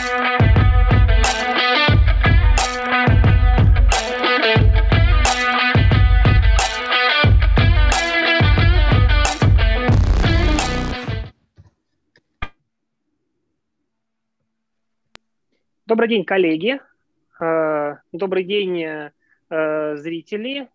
Добрый день, коллеги. Добрый день, зрители.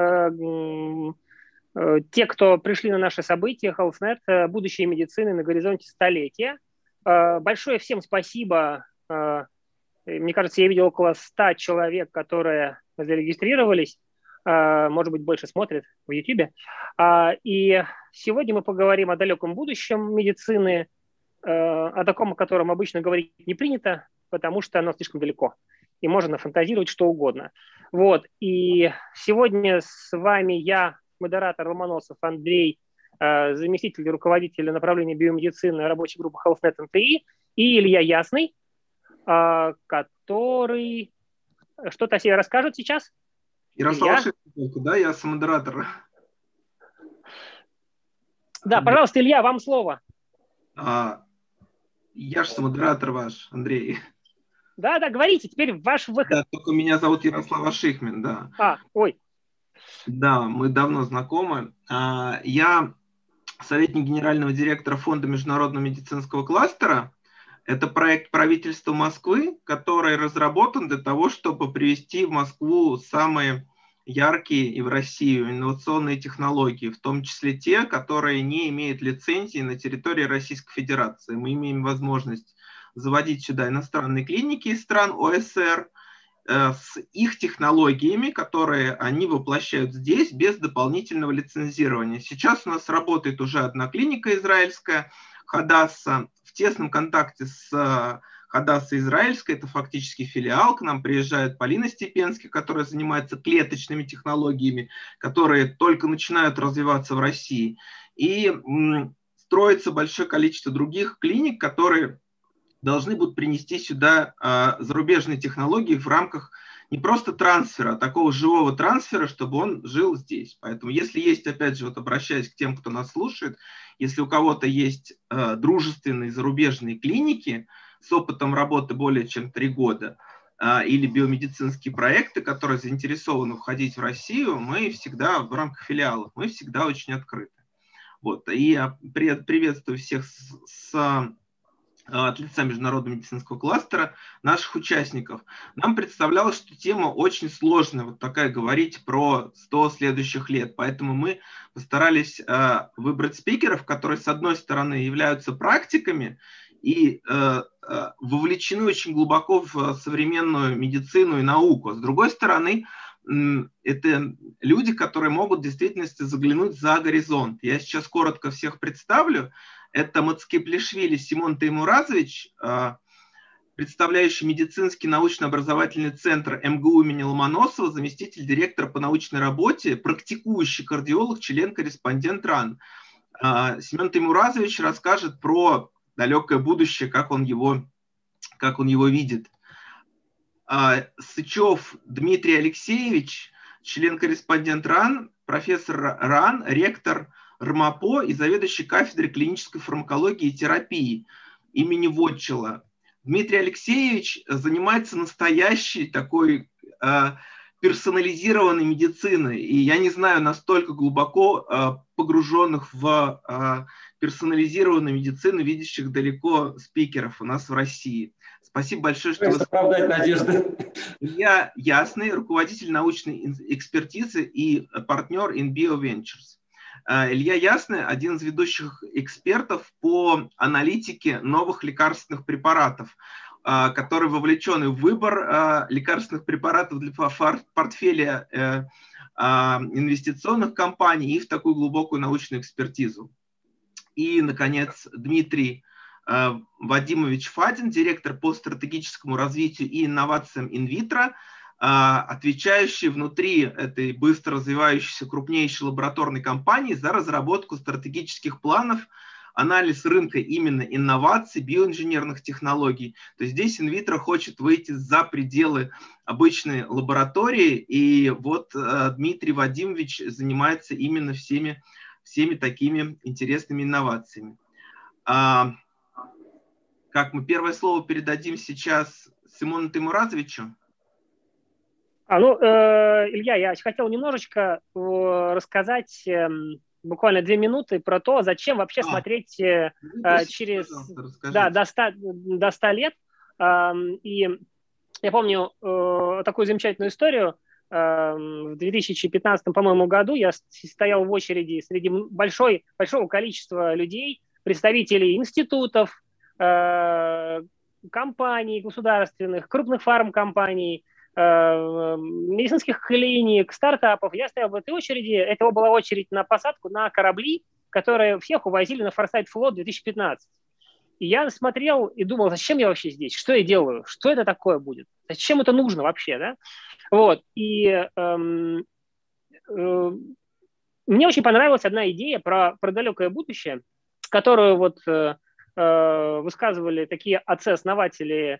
Те, кто пришли на наше событие HealthNet, будущее медицины на горизонте столетия. Большое всем спасибо. Мне кажется, я видел около 100 человек, которые зарегистрировались. Может быть, больше смотрят в YouTube. И сегодня мы поговорим о далеком будущем медицины, о таком, о котором обычно говорить не принято, потому что оно слишком далеко, и можно фантазировать что угодно. Вот. И сегодня с вами я, модератор Ломоносов Андрей, заместитель руководителя направления биомедицины рабочей группы HealthNet НТИ, и Илья Ясный, который что-то о себе расскажет сейчас. Ярослав Шихмин, да, я модератор. Да, пожалуйста, Илья, вам слово. Я же модератор ваш, Андрей. Да, говорите, теперь ваш выход. Да, только меня зовут Ярослав Шихмин, да. Ой. Да, мы давно знакомы. Я советник генерального директора Фонда международного медицинского кластера. Это проект правительства Москвы, который разработан для того, чтобы привести в Москву самые яркие и в Россию инновационные технологии, в том числе те, которые не имеют лицензии на территории Российской Федерации. Мы имеем возможность заводить сюда иностранные клиники из стран ОСР с их технологиями, которые они воплощают здесь без дополнительного лицензирования. Сейчас у нас работает уже одна клиника израильская, Хадасса, в тесном контакте с Хадасса израильской, это фактически филиал, к нам приезжает Полина Степенский, которая занимается клеточными технологиями, которые только начинают развиваться в России. И строится большое количество других клиник, которые должны будут принести сюда зарубежные технологии в рамках не просто трансфера, а такого живого трансфера, чтобы он жил здесь. Поэтому если есть, опять же, вот обращаясь к тем, кто нас слушает, если у кого-то есть дружественные зарубежные клиники с опытом работы более чем 3 года, или биомедицинские проекты, которые заинтересованы входить в Россию, мы всегда в рамках филиалов, мы всегда очень открыты. Вот. И я приветствую всех от лица международного медицинского кластера, наших участников. Нам представлялось, что тема очень сложная, вот такая, говорить про 100 следующих лет. Поэтому мы постарались выбрать спикеров, которые, с одной стороны, являются практиками и вовлечены очень глубоко в современную медицину и науку. С другой стороны, это люди, которые могут в действительности заглянуть за горизонт. Я сейчас коротко всех представлю. Это Мацкеплишвили Симон Теймуразович, представляющий медицинский научно-образовательный центр МГУ имени Ломоносова, заместитель директора по научной работе, практикующий кардиолог, член-корреспондент РАН. Семен Теймуразович расскажет про далекое будущее, как он его видит. Сычев Дмитрий Алексеевич, член-корреспондент РАН, профессор РАН, ректор РМАПО и заведующий кафедрой клинической фармакологии и терапии имени Вотчела. Дмитрий Алексеевич занимается настоящей такой персонализированной медициной. И я не знаю настолько глубоко погруженных в персонализированную медицину, видящих далеко спикеров у нас в России. Спасибо большое, что вы... Оправдать надежды. Я Ясный, руководитель научной экспертизы и партнер InBio Ventures. Илья Ясный – один из ведущих экспертов по аналитике новых лекарственных препаратов, который вовлечен в выбор лекарственных препаратов для портфеля инвестиционных компаний и в такую глубокую научную экспертизу. И, наконец, Дмитрий Вадимович Фадин, директор по стратегическому развитию и инновациям инвитро, отвечающий внутри этой быстро развивающейся крупнейшей лабораторной компании за разработку стратегических планов, анализ рынка именно инноваций, биоинженерных технологий. То есть здесь инвитро хочет выйти за пределы обычной лаборатории, и вот Дмитрий Вадимович занимается именно всеми такими интересными инновациями. как мы первое слово передадим сейчас Симону Теймуразовичу? Илья, я хотел немножечко рассказать, буквально 2 минуты, про то, зачем вообще смотреть через до 100 лет. И я помню такую замечательную историю. В 2015, по-моему, году я стоял в очереди среди большого количества людей, представителей институтов, компаний государственных, крупных фармкомпаний, медицинских клиник, стартапов. Я стоял в этой очереди. Это была очередь на посадку на корабли, которые всех увозили на Форсайт флот 2015. И я смотрел и думал, зачем я вообще здесь? Что я делаю? Что это такое будет? Зачем это нужно вообще? Да? Вот. И мне очень понравилась одна идея про далекое будущее, которую вот высказывали такие отцы-основатели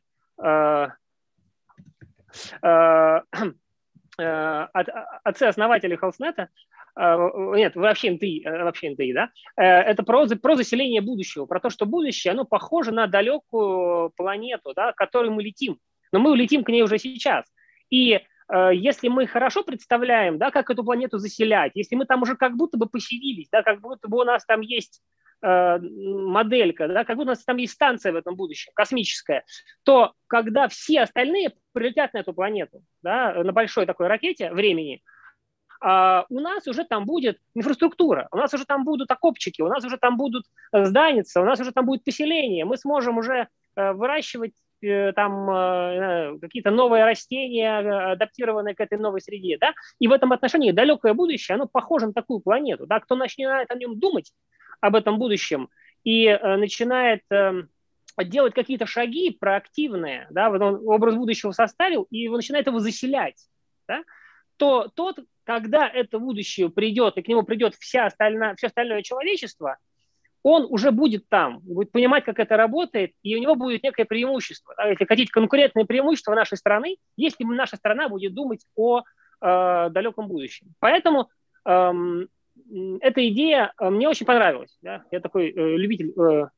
отцы-основатели HealthNet, нет, вообще НТИ, да, это про заселение будущего, про то, что будущее, оно похоже на далекую планету, да, к которой мы летим, но мы летим к ней уже сейчас. И если мы хорошо представляем, да, как эту планету заселять, если мы там уже как будто бы поселились, да, как будто бы у нас там есть моделька, да, как будто у нас там есть станция в этом будущем, космическая, то когда все остальные прилетят на эту планету, да, на большой такой ракете времени, у нас уже там будет инфраструктура, у нас уже там будут окопчики, у нас уже там будут зданицы, у нас уже там будет поселение, мы сможем уже выращивать там какие-то новые растения, адаптированные к этой новой среде, да, и в этом отношении далекое будущее, оно похоже на такую планету, да, кто начинает о нем думать, об этом будущем, и начинает делать какие-то шаги проактивные, да, вот он образ будущего составил, и начинает его заселять, да, то тот, когда это будущее придет, и к нему придет все остальное человечество, он уже будет там, будет понимать, как это работает, и у него будет некое преимущество. Да, если хотите, конкурентное преимущество нашей страны, если наша страна будет думать о далеком будущем. Поэтому эта идея мне очень понравилась. Да? Я такой любитель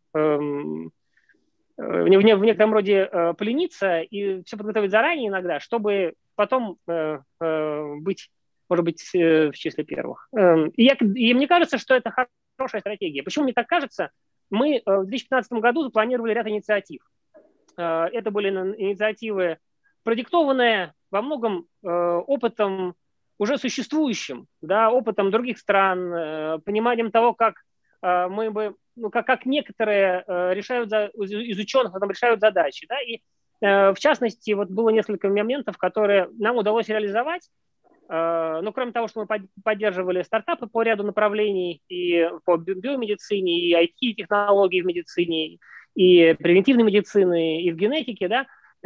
в некотором роде полениться и все подготовить заранее иногда, чтобы потом быть, может быть, в числе первых. И мне кажется, что это хорошая стратегия. Почему мне так кажется? Мы в 2015 году запланировали ряд инициатив. Это были инициативы, продиктованные во многом опытом уже существующим, да, опытом других стран, пониманием того, как мы бы, как некоторые из ученых там решают задачи. Да, и в частности, вот было несколько моментов, которые нам удалось реализовать. Ну, кроме того, что мы поддерживали стартапы по ряду направлений и по биомедицине, и IT-технологии в медицине, и превентивной медицины, и в генетике, да,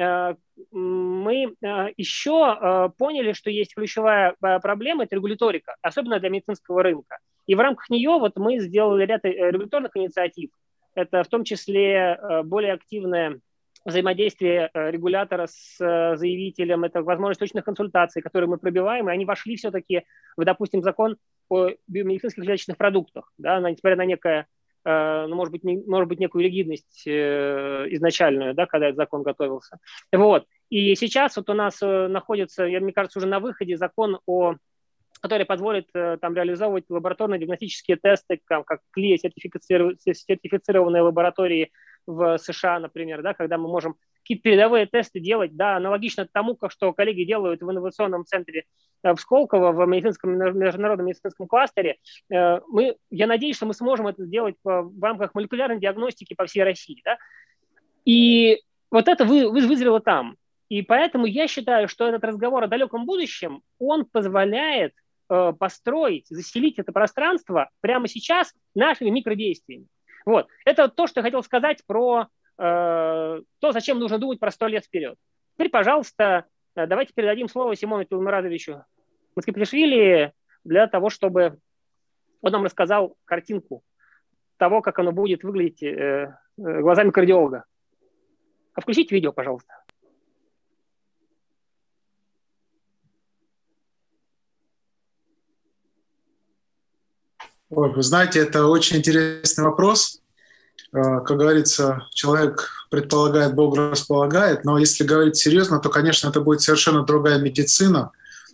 мы еще поняли, что есть ключевая проблема – это регуляторика, особенно для медицинского рынка. И в рамках нее вот мы сделали ряд регуляторных инициатив. Это в том числе более активное взаимодействие регулятора с заявителем, это возможность точных консультаций, которые мы пробиваем, и они вошли все-таки в, допустим, закон о биомедицинских лекарственных продуктах, да, несмотря на некое, может быть, некую ригидность изначальную, да, когда этот закон готовился. Вот. И сейчас вот у нас находится, мне кажется, уже на выходе закон, который позволит там реализовывать лабораторно-диагностические тесты, как сертифицированные лаборатории в США, например, да, когда мы можем какие-то передовые тесты делать, да, аналогично тому, что коллеги делают в инновационном центре в Сколково, в международном медицинском кластере. Я надеюсь, что мы сможем это сделать в рамках молекулярной диагностики по всей России. Да? И вот это вызрело там. И поэтому я считаю, что этот разговор о далеком будущем, он позволяет построить, заселить это пространство прямо сейчас нашими микродействиями. Вот. Это то, что я хотел сказать про то, зачем нужно думать про 100 лет вперед. Теперь, пожалуйста, давайте передадим слово Симону Теймуразовичу Москвишвили для того, чтобы он нам рассказал картинку того, как оно будет выглядеть глазами кардиолога. А включите видео, пожалуйста. Ой, вы знаете, это очень интересный вопрос. как говорится, человек предполагает, Бог располагает, но если говорить серьезно, то, конечно, это будет совершенно другая медицина.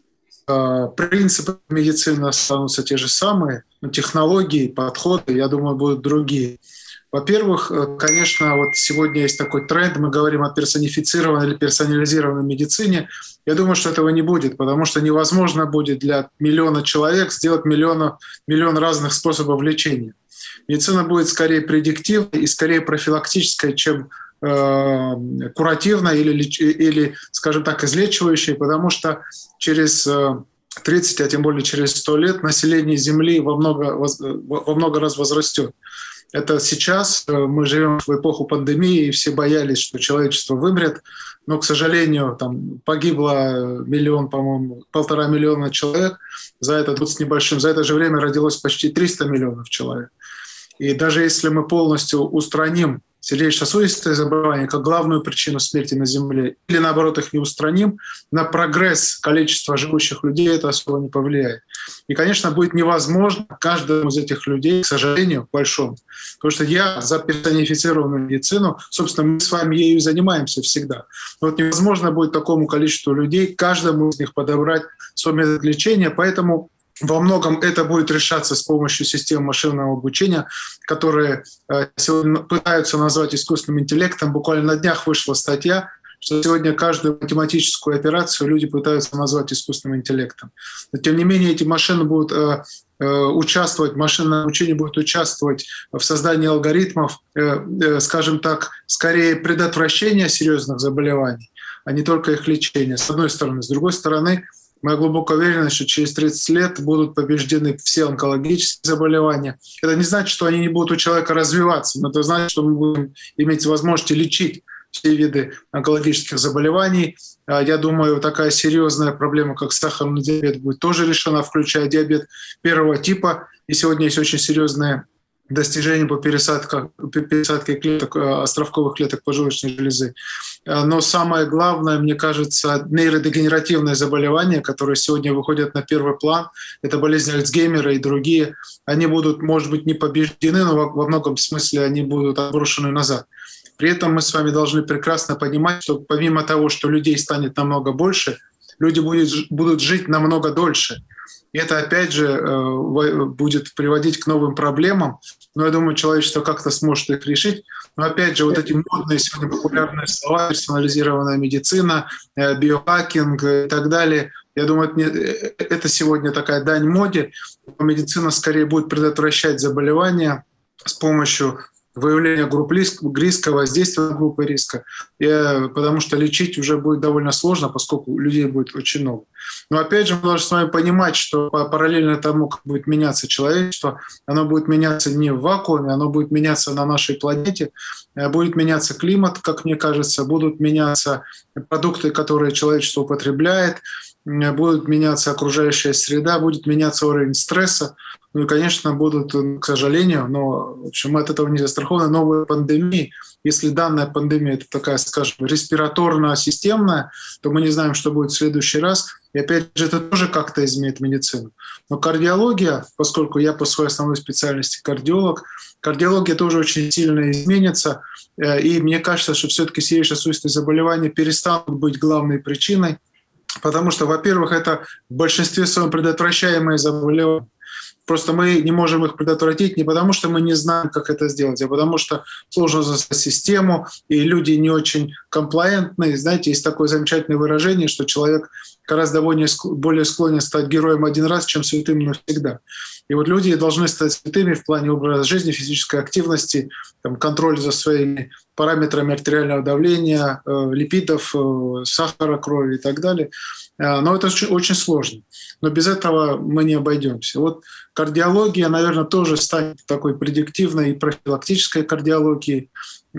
Принципы медицины останутся те же самые, но технологии, подходы, я думаю, будут другие. Во-первых, конечно, вот сегодня есть такой тренд, мы говорим о персонифицированной или персонализированной медицине. Я думаю, что этого не будет, потому что невозможно будет для миллиона человек сделать миллион разных способов лечения. Медицина будет скорее предиктивной и скорее профилактической, чем куративной или, скажем так, излечивающей, потому что через 30, а тем более через 100 лет население Земли во много раз возрастет. Это сейчас мы живем в эпоху пандемии, и все боялись, что человечество вымрет, но, к сожалению, там погибло 1 миллион, по-моему, 1,5 миллиона человек, за это же время родилось почти 300 миллионов человек. И даже если мы полностью устраним сердечно-сосудистые заболевания как главную причину смерти на Земле, или наоборот их не устраним, на прогресс количества живущих людей это особо не повлияет. И, конечно, будет невозможно каждому из этих людей, к сожалению, к большому, потому что я за персонифицированную медицину, собственно, мы с вами ею занимаемся всегда. Но вот невозможно будет такому количеству людей, каждому из них подобрать свой метод лечения, поэтому во многом это будет решаться с помощью систем машинного обучения, которые сегодня пытаются назвать искусственным интеллектом. Буквально на днях вышла статья, что сегодня каждую математическую операцию люди пытаются назвать искусственным интеллектом. Но тем не менее эти машины будут участвовать, машинное обучение будет участвовать в создании алгоритмов, скажем так, скорее предотвращения серьезных заболеваний, а не только их лечения, с одной стороны. С другой стороны, мы глубоко уверены, что через 30 лет будут побеждены все онкологические заболевания. Это не значит, что они не будут у человека развиваться, но это значит, что мы будем иметь возможность лечить все виды онкологических заболеваний. Я думаю, такая серьезная проблема, как сахарный диабет, будет тоже решена, включая диабет первого типа. И сегодня есть очень серьезные достижения по пересадке клеток, островковых клеток поджелудочной железы. Но самое главное, мне кажется, нейродегенеративные заболевания, которые сегодня выходят на первый план, это болезнь Альцгеймера и другие, они будут, может быть, не побеждены, но во многом смысле они будут отброшены назад. При этом мы с вами должны прекрасно понимать, что помимо того, что людей станет намного больше, люди будут жить намного дольше. И это, опять же, будет приводить к новым проблемам. Но я думаю, человечество как-то сможет их решить. Но, опять же, вот эти модные сегодня популярные слова, персонализированная медицина, биохакинг и так далее, я думаю, это сегодня такая дань моде. Медицина скорее будет предотвращать заболевания с помощью выявления групп риска, воздействия на группы риска, потому что лечить уже будет довольно сложно, поскольку людей будет очень много. Но опять же, мы должны с вами понимать, что параллельно тому, как будет меняться человечество, оно будет меняться не в вакууме, оно будет меняться на нашей планете, будет меняться климат, как мне кажется, будут меняться продукты, которые человечество употребляет, будет меняться окружающая среда, будет меняться уровень стресса. Ну и, конечно, будут, к сожалению, но в общем, мы от этого не застрахованы, новые пандемии. Если данная пандемия – это такая, скажем, респираторно-системная, то мы не знаем, что будет в следующий раз. И опять же, это тоже как-то изменит медицину. Но кардиология, поскольку я по своей основной специальности кардиолог, кардиология тоже очень сильно изменится. И мне кажется, что все-таки сердечно-сосудистые заболевания перестанут быть главной причиной, потому что, во-первых, это в большинстве своем предотвращаемые заболевания. Просто мы не можем их предотвратить не потому, что мы не знаем, как это сделать, а потому что сложно создать систему, и люди не очень комплаентные. Знаете, есть такое замечательное выражение, что человек гораздо более склонен стать героем один раз, чем святым навсегда. И вот люди должны стать святыми в плане образа жизни, физической активности, контроля за своими параметрами артериального давления, липидов, сахара крови и так далее. Но это очень сложно. Но без этого мы не обойдемся. Вот кардиология, наверное, тоже станет такой предиктивной и профилактической кардиологией,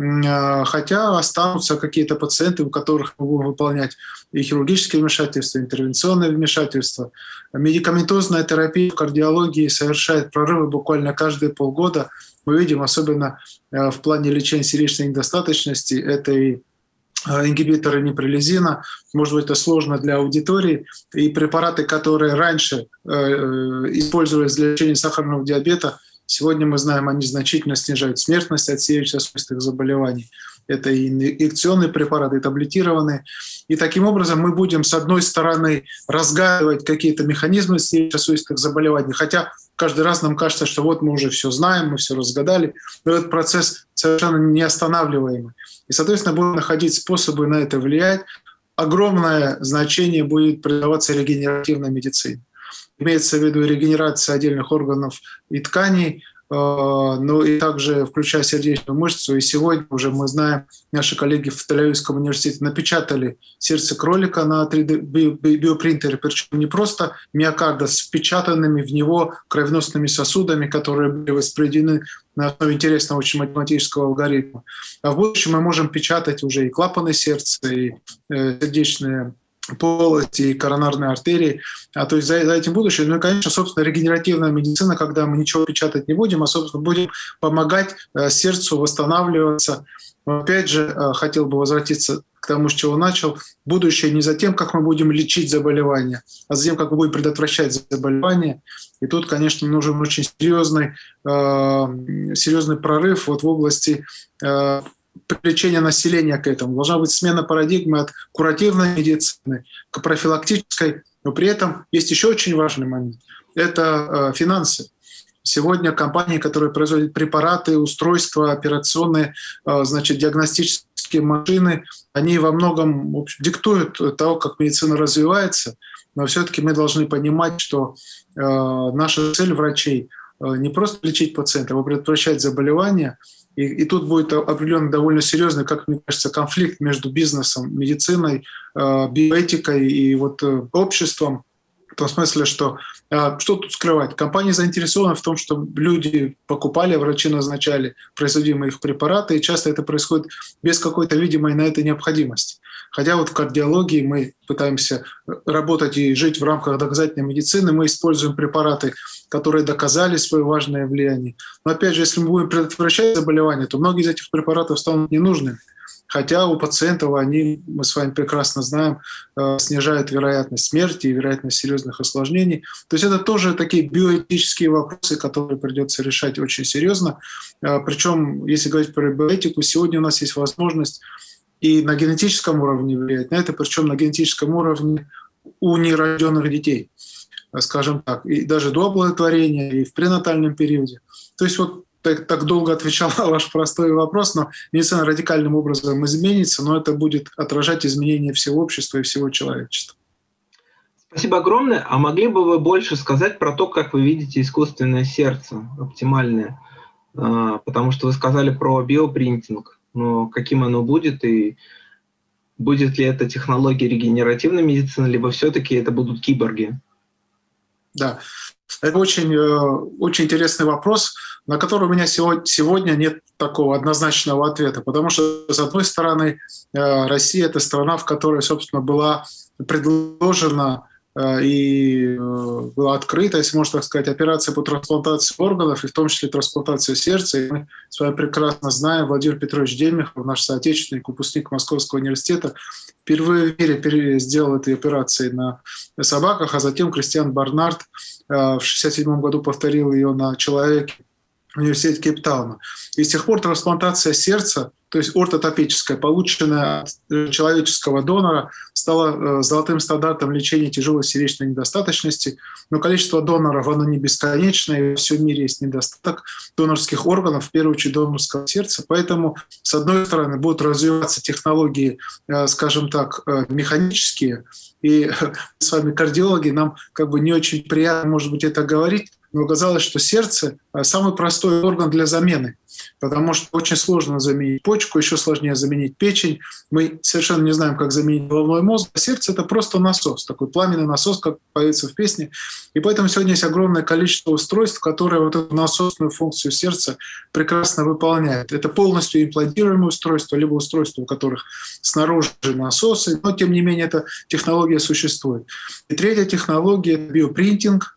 хотя останутся какие-то пациенты, у которых мы будем выполнять и хирургические вмешательства, и интервенционные вмешательства. Медикаментозная терапия в кардиологии совершает прорывы буквально каждые полгода. Мы видим, особенно в плане лечения сердечной недостаточности, это и ингибиторы неприлизина, может быть, это сложно для аудитории, и препараты, которые раньше использовались для лечения сахарного диабета, Сегодня мы знаем, они значительно снижают смертность от сердечно-сосудистых заболеваний. Это и инъекционные препараты, и таблетированные. И таким образом мы будем, с одной стороны, разгадывать какие-то механизмы сердечно-сосудистых заболеваний, хотя каждый раз нам кажется, что вот мы уже все знаем, мы все разгадали, но этот процесс совершенно неостанавливаемый. И, соответственно, будем находить способы на это влиять. Огромное значение будет придаваться регенеративной медицине. Имеется в виду регенерация отдельных органов и тканей, но и также включая сердечную мышцу. И сегодня уже мы знаем, наши коллеги в Тель-Авивском университете напечатали сердце кролика на 3D-биопринтере, причем не просто миокарда с впечатанными в него кровеносными сосудами, которые были воспроизведены на основе интересного очень математического алгоритма. А в будущем мы можем печатать уже и клапаны сердца, и сердечные полости и коронарные артерии, то есть за этим будущее. Ну и, конечно, собственно, регенеративная медицина, когда мы ничего печатать не будем, а, собственно, будем помогать сердцу восстанавливаться. Но, опять же, хотел бы возвратиться к тому, с чего начал. Будущее не за тем, как мы будем лечить заболевания, а за тем, как мы будем предотвращать заболевания. И тут, конечно, нужен очень серьезный прорыв вот в области привлечения населения к этому. Должна быть смена парадигмы от куративной медицины к профилактической, но при этом есть еще очень важный момент – это финансы. Сегодня компании, которые производят препараты, устройства, операционные, диагностические машины, они во многом диктуют того, как медицина развивается, но все-таки мы должны понимать, что наша цель врачей не просто лечить пациента, а предотвращать заболевания. И тут будет определенно довольно серьезный, как мне кажется, конфликт между бизнесом, медициной, биоэтикой и вот обществом. В том смысле, что тут скрывать? Компании заинтересованы в том, что люди покупали, врачи назначали производимые их препараты, и часто это происходит без какой-то видимой на это необходимости. Хотя вот в кардиологии мы пытаемся работать и жить в рамках доказательной медицины, мы используем препараты, которые доказали свое важное влияние. Но опять же, если мы будем предотвращать заболевания, то многие из этих препаратов станут ненужными. Хотя у пациентов они, мы с вами прекрасно знаем, снижают вероятность смерти и вероятность серьезных осложнений. То есть это тоже такие биоэтические вопросы, которые придется решать очень серьезно. Причем, если говорить про биоэтику, сегодня у нас есть возможность и на генетическом уровне влиять на это, причем на генетическом уровне у нерожденных детей, скажем так, и даже до оплодотворения, и в пренатальном периоде. То есть вот так долго отвечал на ваш простой вопрос, но медицина радикальным образом изменится, но это будет отражать изменения всего общества и всего человечества. Спасибо огромное. А могли бы вы больше сказать про то, как вы видите искусственное сердце, оптимальное? Потому что вы сказали про биопринтинг, но каким оно будет, и будет ли это технология регенеративной медицины, либо все-таки это будут киборги? Да, это очень интересный вопрос, на который у меня сегодня нет такого однозначного ответа, потому что, с одной стороны, Россия – это страна, в которой, собственно, была предложена и была открыта, если можно так сказать, операция по трансплантации органов, и в том числе трансплантация сердца. И мы с вами прекрасно знаем, Владимир Петрович Демихов, наш соотечественник, выпускник Московского университета, впервые в мире сделал эти операции на собаках, а затем Кристиан Барнард в 1967 году повторил ее на человеке в университете Кейптауна. И с тех пор трансплантация сердца, то есть ортотопическая, полученная от человеческого донора, стала золотым стандартом лечения тяжелой сердечной недостаточности. Но количество доноров, оно не бесконечное, и во всем мире есть недостаток донорских органов, в первую очередь донорского сердца. Поэтому, с одной стороны, будут развиваться технологии, скажем так, механические, и с вами кардиологи, нам как бы не очень приятно, может быть, это говорить, но оказалось, что сердце – самый простой орган для замены, потому что очень сложно заменить почку, еще сложнее заменить печень. Мы совершенно не знаем, как заменить головной мозг. А сердце – это просто насос, такой пламенный насос, как поется в песне. И поэтому сегодня есть огромное количество устройств, которые вот эту насосную функцию сердца прекрасно выполняют. Это полностью имплантируемые устройства, либо устройства, у которых снаружи насосы, но тем не менее эта технология существует. И третья технология – это биопринтинг.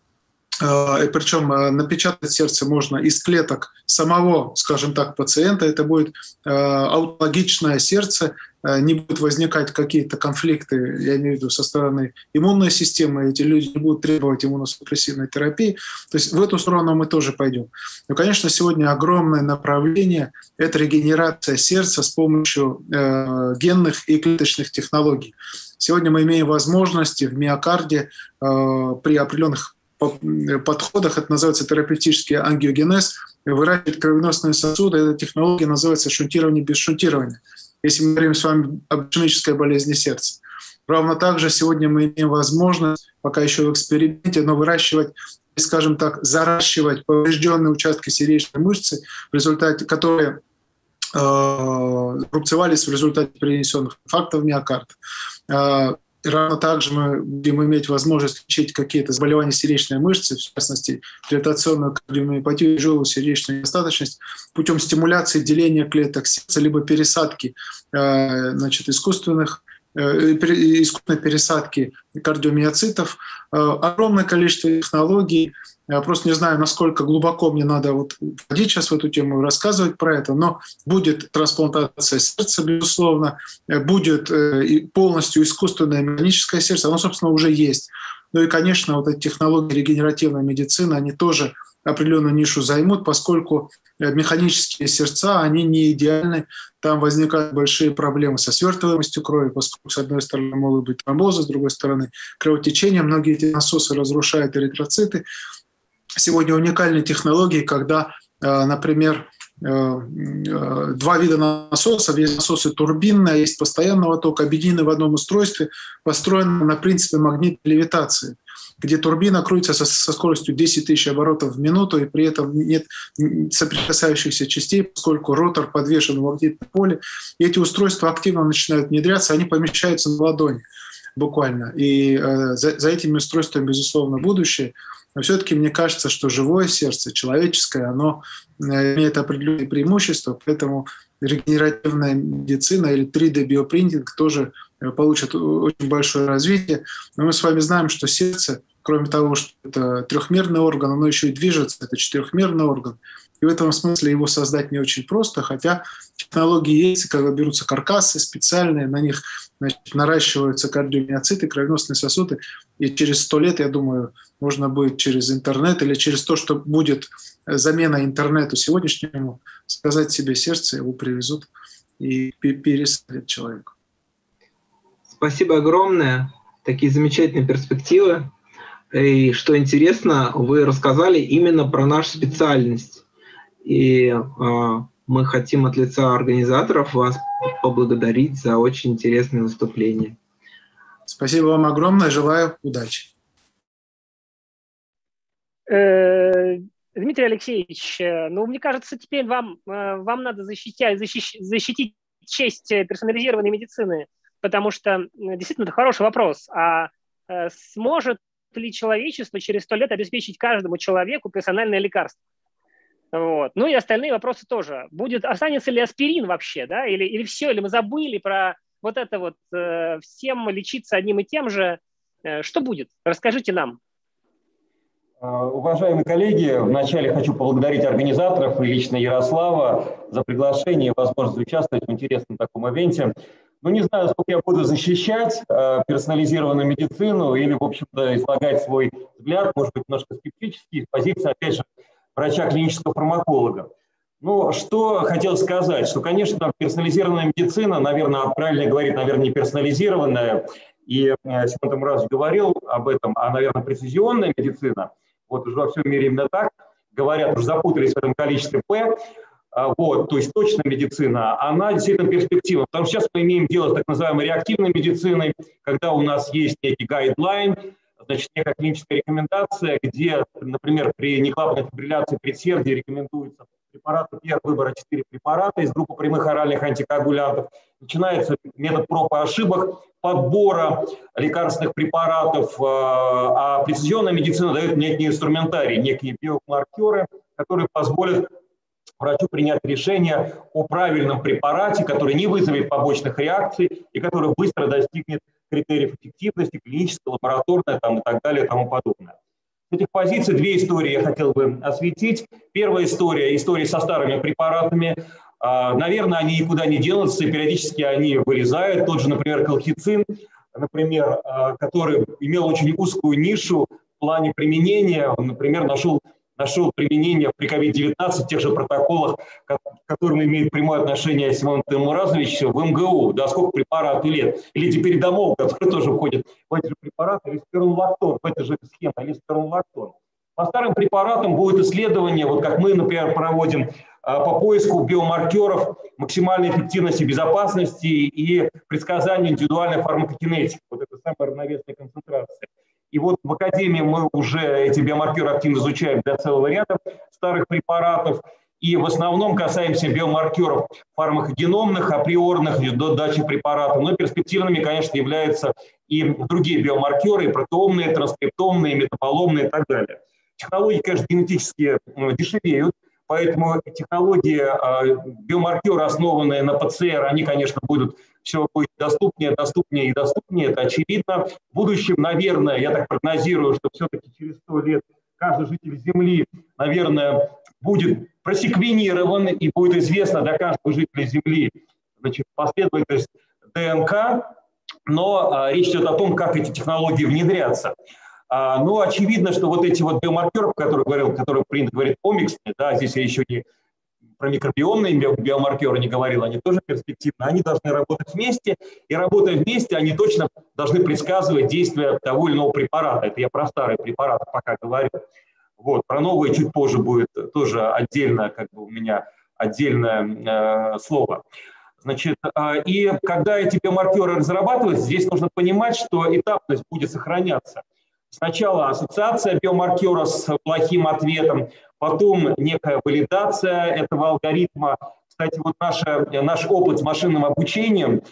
Причем напечатать сердце можно из клеток самого, скажем так, пациента. Это будет аутологичное сердце, не будут возникать какие-то конфликты, я имею в виду со стороны иммунной системы, эти люди не будут требовать иммуносупрессивной терапии. То есть в эту сторону мы тоже пойдем. Но, конечно, сегодня огромное направление – это регенерация сердца с помощью генных и клеточных технологий. Сегодня мы имеем возможности в миокарде при определенных подходах, это называется терапевтический ангиогенез, выращивать кровеносные сосуды. Эта технология называется шунтирование без шунтирования, если мы говорим с вами об ишемической болезни сердца. Равно также сегодня мы имеем возможность, пока еще в эксперименте, но выращивать, скажем так, заращивать поврежденные участки сердечной мышцы, в результате, которые рубцевались в результате перенесенных инфарктов миокарда. Равно также мы будем иметь возможность лечить какие-то заболевания сердечной мышцы, в частности, дилатационную кардиомиопатию, тяжелую сердечную недостаточность, путем стимуляции деления клеток сердца, либо пересадки искусственной пересадки кардиомиоцитов. Огромное количество технологий. Я просто не знаю, насколько глубоко мне надо входить сейчас в эту тему и рассказывать про это, но будет трансплантация сердца, безусловно, будет полностью искусственное механическое сердце, оно, собственно, уже есть. Ну и, конечно, вот эти технологии регенеративной медицины, они тоже определенную нишу займут, поскольку механические сердца, они не идеальны, там возникают большие проблемы со свертываемостью крови, поскольку с одной стороны могут быть тромбозы, с другой стороны кровотечение, многие эти насосы разрушают эритроциты. Сегодня уникальные технологии, когда, например, два вида насосов, есть насосы турбинные, есть постоянного тока, объединены в одном устройстве, построены на принципе магнитной левитации, где турбина крутится со скоростью 10 тысяч оборотов в минуту, и при этом нет соприкасающихся частей, поскольку ротор подвешен в магнитном поле. И эти устройства активно начинают внедряться, они помещаются на ладони буквально. И за этими устройствами, безусловно, будущее. Но все-таки мне кажется, что живое сердце, человеческое, оно имеет определенные преимущества, поэтому регенеративная медицина или 3D-биопринтинг тоже получат очень большое развитие. Но мы с вами знаем, что сердце, кроме того, что это трехмерный орган, оно еще и движется, это четырехмерный орган. И в этом смысле его создать не очень просто, хотя технологии есть, когда берутся каркасы специальные, на них наращиваются кардиомиоциты, кровеносные сосуды, и через 100 лет, я думаю, можно будет через интернет или через то, что будет замена интернету сегодняшнему, сказать себе сердце, его привезут и пересадят человеку. Спасибо огромное. Такие замечательные перспективы. И что интересно, вы рассказали именно про нашу специальность. И мы хотим от лица организаторов вас поблагодарить за очень интересное выступление. Спасибо вам огромное. Желаю удачи. Дмитрий Алексеевич, ну, мне кажется, теперь вам надо защитить честь персонализированной медицины, потому что действительно это хороший вопрос. А сможет ли человечество через 100 лет обеспечить каждому человеку персональное лекарство? Вот. Ну и остальные вопросы тоже. Останется ли аспирин вообще, да? Или все, или мы забыли про вот это вот всем лечиться одним и тем же. Что будет? Расскажите нам. Уважаемые коллеги, вначале хочу поблагодарить организаторов и лично Ярослава за приглашение и возможность участвовать в интересном таком ивенте. Ну, не знаю, сколько я буду защищать персонализированную медицину или, в общем-то, излагать свой взгляд, может быть, немножко скептический, с позиции, опять же, врача клинического фармаколога. Ну, что хотел сказать, что, конечно, персонализированная медицина, наверное, правильно говорить, наверное, не персонализированная, и Семен Тамуразович говорил об этом, а, наверное, прецизионная медицина, вот уже во всем мире именно так говорят, уже запутались в этом количестве «П», вот, то есть точная медицина, она действительно перспективна, потому что сейчас мы имеем дело с так называемой реактивной медициной, когда у нас есть некий гайдлайн, значит, некая клиническая рекомендация, где, например, при неклапанной фибрилляции предсердия рекомендуется препараты, выбора 4 препарата из группы прямых оральных антикоагулянтов. Начинается метод проб и ошибок подбора лекарственных препаратов, а прецизионная медицина дает некие инструментарии, некие биомаркеры, которые позволят врачу принять решение о правильном препарате, который не вызовет побочных реакций и который быстро достигнет критериев эффективности, клинической, лабораторной там, и так далее и тому подобное. С этих позиций 2 истории я хотел бы осветить. Первая история со старыми препаратами. Наверное, они никуда не денутся, периодически они вылезают. Тот же, например, колхицин, например, который имел очень узкую нишу в плане применения. Он, например, нашел применение при COVID-19 в тех же протоколах, к которым имеет прямое отношение Семен Тимуразович в МГУ. Да, сколько препарату лет. Или диперидомол, который тоже входит в эти же препараты, или спиронлактон, в этой же схеме, или спиронлактон. По старым препаратам будет исследование, вот как мы, например, проводим по поиску биомаркеров максимальной эффективности, безопасности и предсказанию индивидуальной фармакокинетики. Вот это самая равновесная концентрация. И вот в Академии мы уже эти биомаркеры активно изучаем для целого ряда старых препаратов. И в основном касаемся биомаркеров фармакогеномных, априорных, до дачи препарата. Но перспективными, конечно, являются и другие биомаркеры, и протеомные, транскриптомные, метаболомные и так далее. Технологии, конечно, генетически дешевеют, поэтому технологии, биомаркеры, основанные на ПЦР, они, конечно, будут все будет доступнее, доступнее и доступнее, это очевидно. В будущем, наверное, я так прогнозирую, что все-таки через 100 лет каждый житель Земли, наверное, будет просеквенирован и будет известно для каждого жителя Земли, значит, последовательность ДНК, но речь идет о том, как эти технологии внедрятся. Ну, очевидно, что вот эти вот биомаркеры, о которых говорил, которые принято говорить омиксные, да, здесь я еще не про микробиомные биомаркеры не говорил, они тоже перспективны, они должны работать вместе, и работая вместе, они точно должны предсказывать действие того или иного препарата. Это я про старые препараты пока говорю. Вот, про новые чуть позже будет тоже отдельно, как бы у меня отдельное слово. Значит, и когда эти биомаркеры разрабатываются, здесь нужно понимать, что этапность будет сохраняться. Сначала ассоциация биомаркера с плохим ответом, потом некая валидация этого алгоритма. Кстати, вот наш опыт с машинным обучением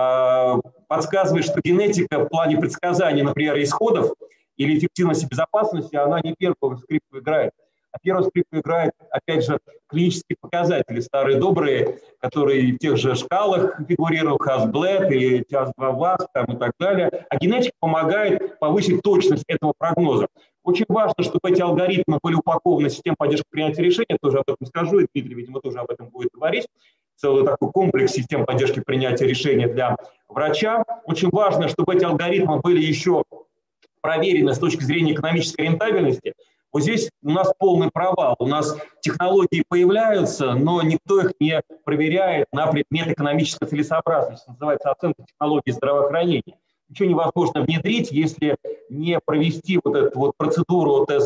подсказывает, что генетика в плане предсказания, например, исходов или эффективности безопасности, она не первую скрипку играет. А первую скрипку играет, опять же, клинические показатели, старые добрые, которые в тех же шкалах фигурируют, Hasbled или TIAS-2-VASC и так далее. А генетика помогает повысить точность этого прогноза. Очень важно, чтобы эти алгоритмы были упакованы в систему поддержки принятия решения, тоже об этом скажу, и Дмитрий, видимо, тоже об этом будет говорить. Целый такой комплекс систем поддержки принятия решения для врача. Очень важно, чтобы эти алгоритмы были еще проверены с точки зрения экономической рентабельности. Вот здесь у нас полный провал. У нас технологии появляются, но никто их не проверяет на предмет экономической целесообразности. Называется оценка технологий здравоэкономики. Ничего невозможно внедрить, если не провести вот эту вот процедуру ОТЗ.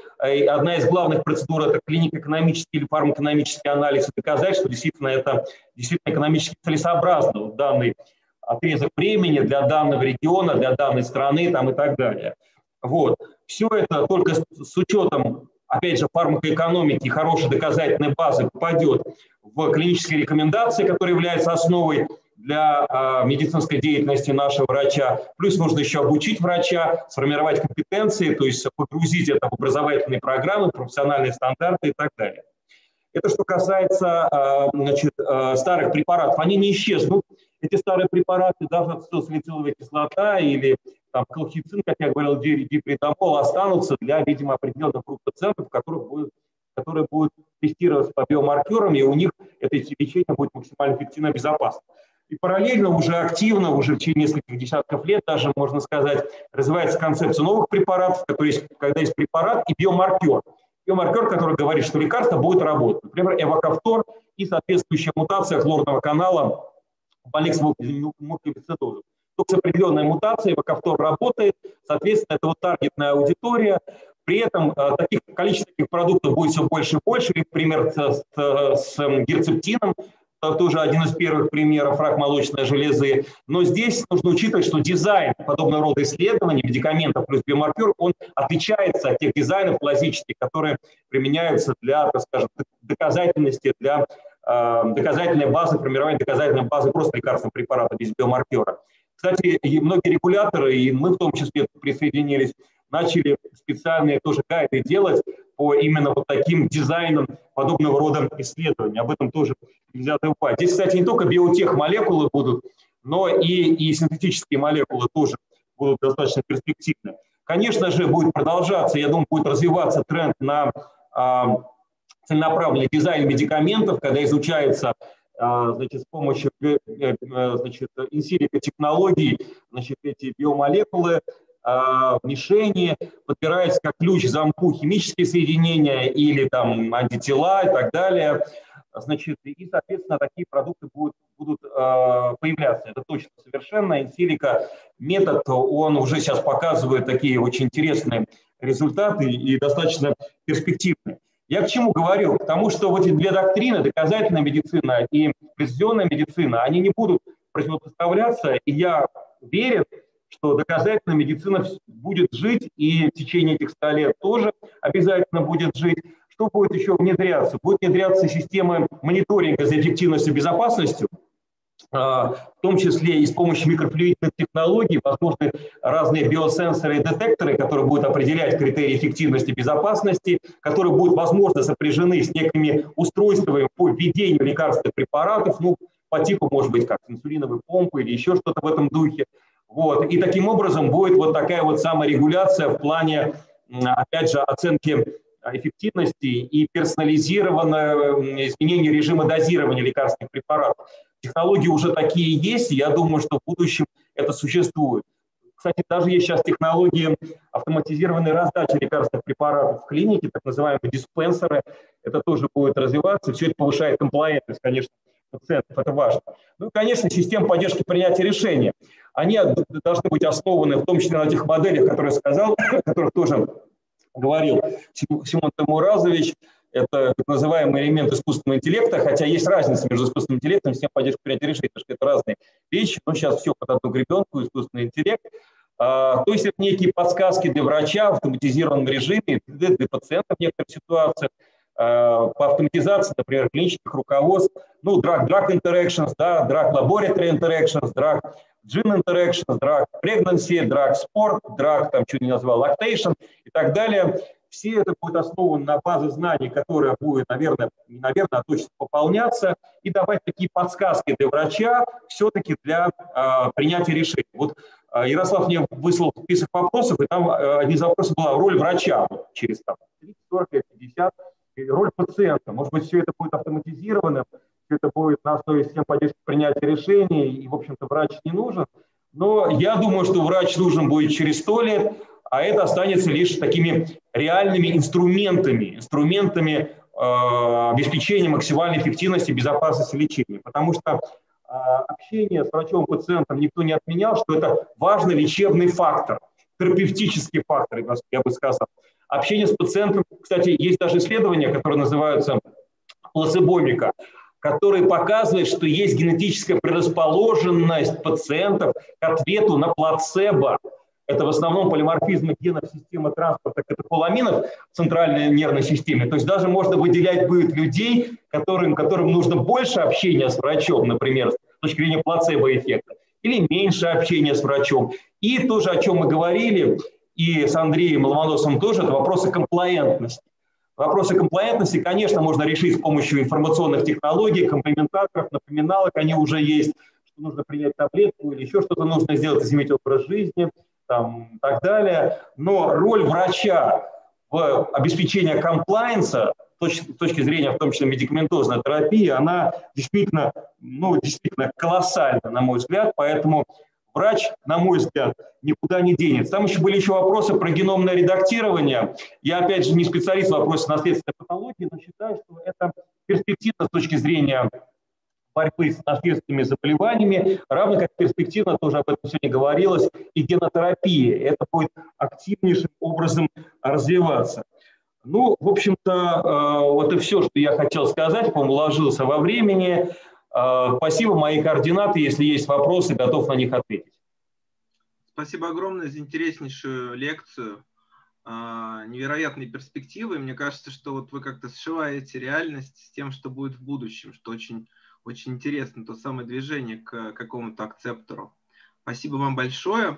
Одна из главных процедур – это клинико-экономический или фармакономический анализ, и доказать, что действительно это экономически целесообразно в данный отрезок времени для данного региона, для данной страны там, и так далее. Вот. Все это только с учетом, опять же, фармакоэкономики и хорошей доказательной базы попадет в клинические рекомендации, которые являются основой для медицинской деятельности нашего врача. Плюс нужно еще обучить врача, сформировать компетенции, то есть погрузить это в образовательные программы, профессиональные стандарты и так далее. Это что касается значит, старых препаратов. Они не исчезнут. Эти старые препараты, даже ацетилсалициловая кислота или там, колхицин, как я говорил, дипридомол, останутся для, видимо, определенных групп пациентов, которые будут тестироваться по биомаркерам, и у них это лечение будет максимально эффективно и безопасно. И параллельно уже активно, уже в течение нескольких десятков лет даже, можно сказать, развивается концепция новых препаратов, когда есть препарат и биомаркер. Биомаркер, который говорит, что лекарство будет работать. Например, эвокафтор и соответствующая мутация хлорного канала больных с муковисцидозом. Только с определенной муацией эвокафтор работает, соответственно, это вот таргетная аудитория. При этом количество таких продуктов будет все больше и больше. Например, с герцептином, тоже один из первых примеров, рак молочной железы. Но здесь нужно учитывать, что дизайн подобного рода исследований, медикаментов плюс биомаркер, он отличается от тех дизайнов классических, которые применяются для, так скажем, доказательности, для доказательной базы, формирования доказательной базы просто лекарственного препарата без биомаркера. Кстати, и многие регуляторы, и мы в том числе присоединились, начали специальные тоже гайды делать по именно вот таким дизайнам подобного рода исследований. Об этом тоже нельзя забывать. Здесь, кстати, не только биотех-молекулы будут, но и синтетические молекулы тоже будут достаточно перспективны. Конечно же, будет продолжаться, я думаю, будет развиваться тренд на целенаправленный дизайн медикаментов, когда изучается значит, с помощью инсилико технологий, значит, эти биомолекулы, мишени, подбираются как ключ к замку химические соединения или там антитела и так далее. Значит, и, соответственно, такие продукты будут появляться. Это точно совершенно. Инсилико метод, он уже сейчас показывает такие очень интересные результаты и достаточно перспективные. Я к чему говорю? Потому что вот эти две доктрины, доказательная медицина и прецизионная медицина, они не будут противопоставляться, и я уверен, что доказательная медицина будет жить, и в течение этих 100 лет тоже обязательно будет жить. Что будет еще внедряться? Будет внедряться система мониторинга за эффективностью и безопасностью, в том числе и с помощью микрофлюидных технологий, возможны разные биосенсоры и детекторы, которые будут определять критерии эффективности и безопасности, которые будут, возможно, сопряжены с некими устройствами по введению лекарственных препаратов, ну, по типу, может быть, как инсулиновой помпы или еще что-то в этом духе. Вот. И таким образом будет вот такая вот саморегуляция в плане, опять же, оценки эффективности и персонализированное изменение режима дозирования лекарственных препаратов. Технологии уже такие есть, и я думаю, что в будущем это существует. Кстати, даже есть сейчас технологии автоматизированной раздачи лекарственных препаратов в клинике, так называемые диспенсеры. Это тоже будет развиваться, все это повышает комплаентность, конечно, пациентов, это важно. Ну и, конечно, система поддержки принятия решений. Они должны быть основаны в том числе на тех моделях, которые я сказал, о которых тоже говорил Симон Тимуразович. Это так называемый элемент искусственного интеллекта, хотя есть разница между искусственным интеллектом и системой поддержки принятия решений, потому что это разные вещи, но сейчас все под одну гребенку, искусственный интеллект. То есть это некие подсказки для врача в автоматизированном режиме, для пациентов в некоторых ситуациях, по автоматизации, например, клинических руководств, ну, drug interactions, да, drug laboratory interactions, drug gene interactions, drug pregnancy, drug sport, drug, там, чуть не назвал, lactation и так далее. Все это будет основано на базе знаний, которая будет, наверное, а точно пополняться, и давать такие подсказки для врача все-таки для принятия решений. Вот Ярослав мне выслал список вопросов, и там один из вопросов была роль врача через 30, 40, 50, роль пациента. Может быть, все это будет автоматизировано, все это будет на основе систем поддержки принятия решений, и, в общем-то, врач не нужен. Но я думаю, что врач нужен будет через 100 лет, а это останется лишь такими реальными инструментами обеспечения максимальной эффективности и безопасности лечения. Потому что общение с врачом-пациентом никто не отменял, что это важный лечебный фактор, терапевтический фактор, я бы сказал. Общение с пациентом, кстати, есть даже исследования, которые называются плацебомика, которые показывают, что есть генетическая предрасположенность пациентов к ответу на плацебо. Это в основном полиморфизм генов системы транспорта катехоламинов в центральной нервной системе. То есть даже можно выделять будет людей, которым нужно больше общения с врачом, например, с точки зрения плацебо-эффекта, или меньше общения с врачом. И тоже, о чем мы говорили, и с Андреем Ломоносовым тоже, это вопросы комплаентности. Вопросы комплаентности, конечно, можно решить с помощью информационных технологий, комплементаторов, напоминалок, они уже есть, что нужно принять таблетку или еще что-то нужно сделать, изменить образ жизни, там, и так далее. Но роль врача в обеспечении комплаенса с точки зрения, в том числе, медикаментозной терапии, она действительно колоссальна, на мой взгляд, поэтому врач, на мой взгляд, никуда не денется. Там еще были вопросы про геномное редактирование. Я, опять же, не специалист в вопросе наследственной патологии, но считаю, что это перспективно с точки зрения борьбы с наследственными заболеваниями, равно как перспективно, тоже об этом сегодня говорилось, и генотерапия. Это будет активнейшим образом развиваться. Ну, в общем-то, вот и все, что я хотел сказать, по-моему, уложился во времени. Спасибо, мои координаты. Если есть вопросы, готов на них ответить. Спасибо огромное за интереснейшую лекцию. Невероятные перспективы. Мне кажется, что вот вы как-то сшиваете реальность с тем, что будет в будущем, что очень, очень интересно, то самое движение к какому-то акцептору. Спасибо вам большое.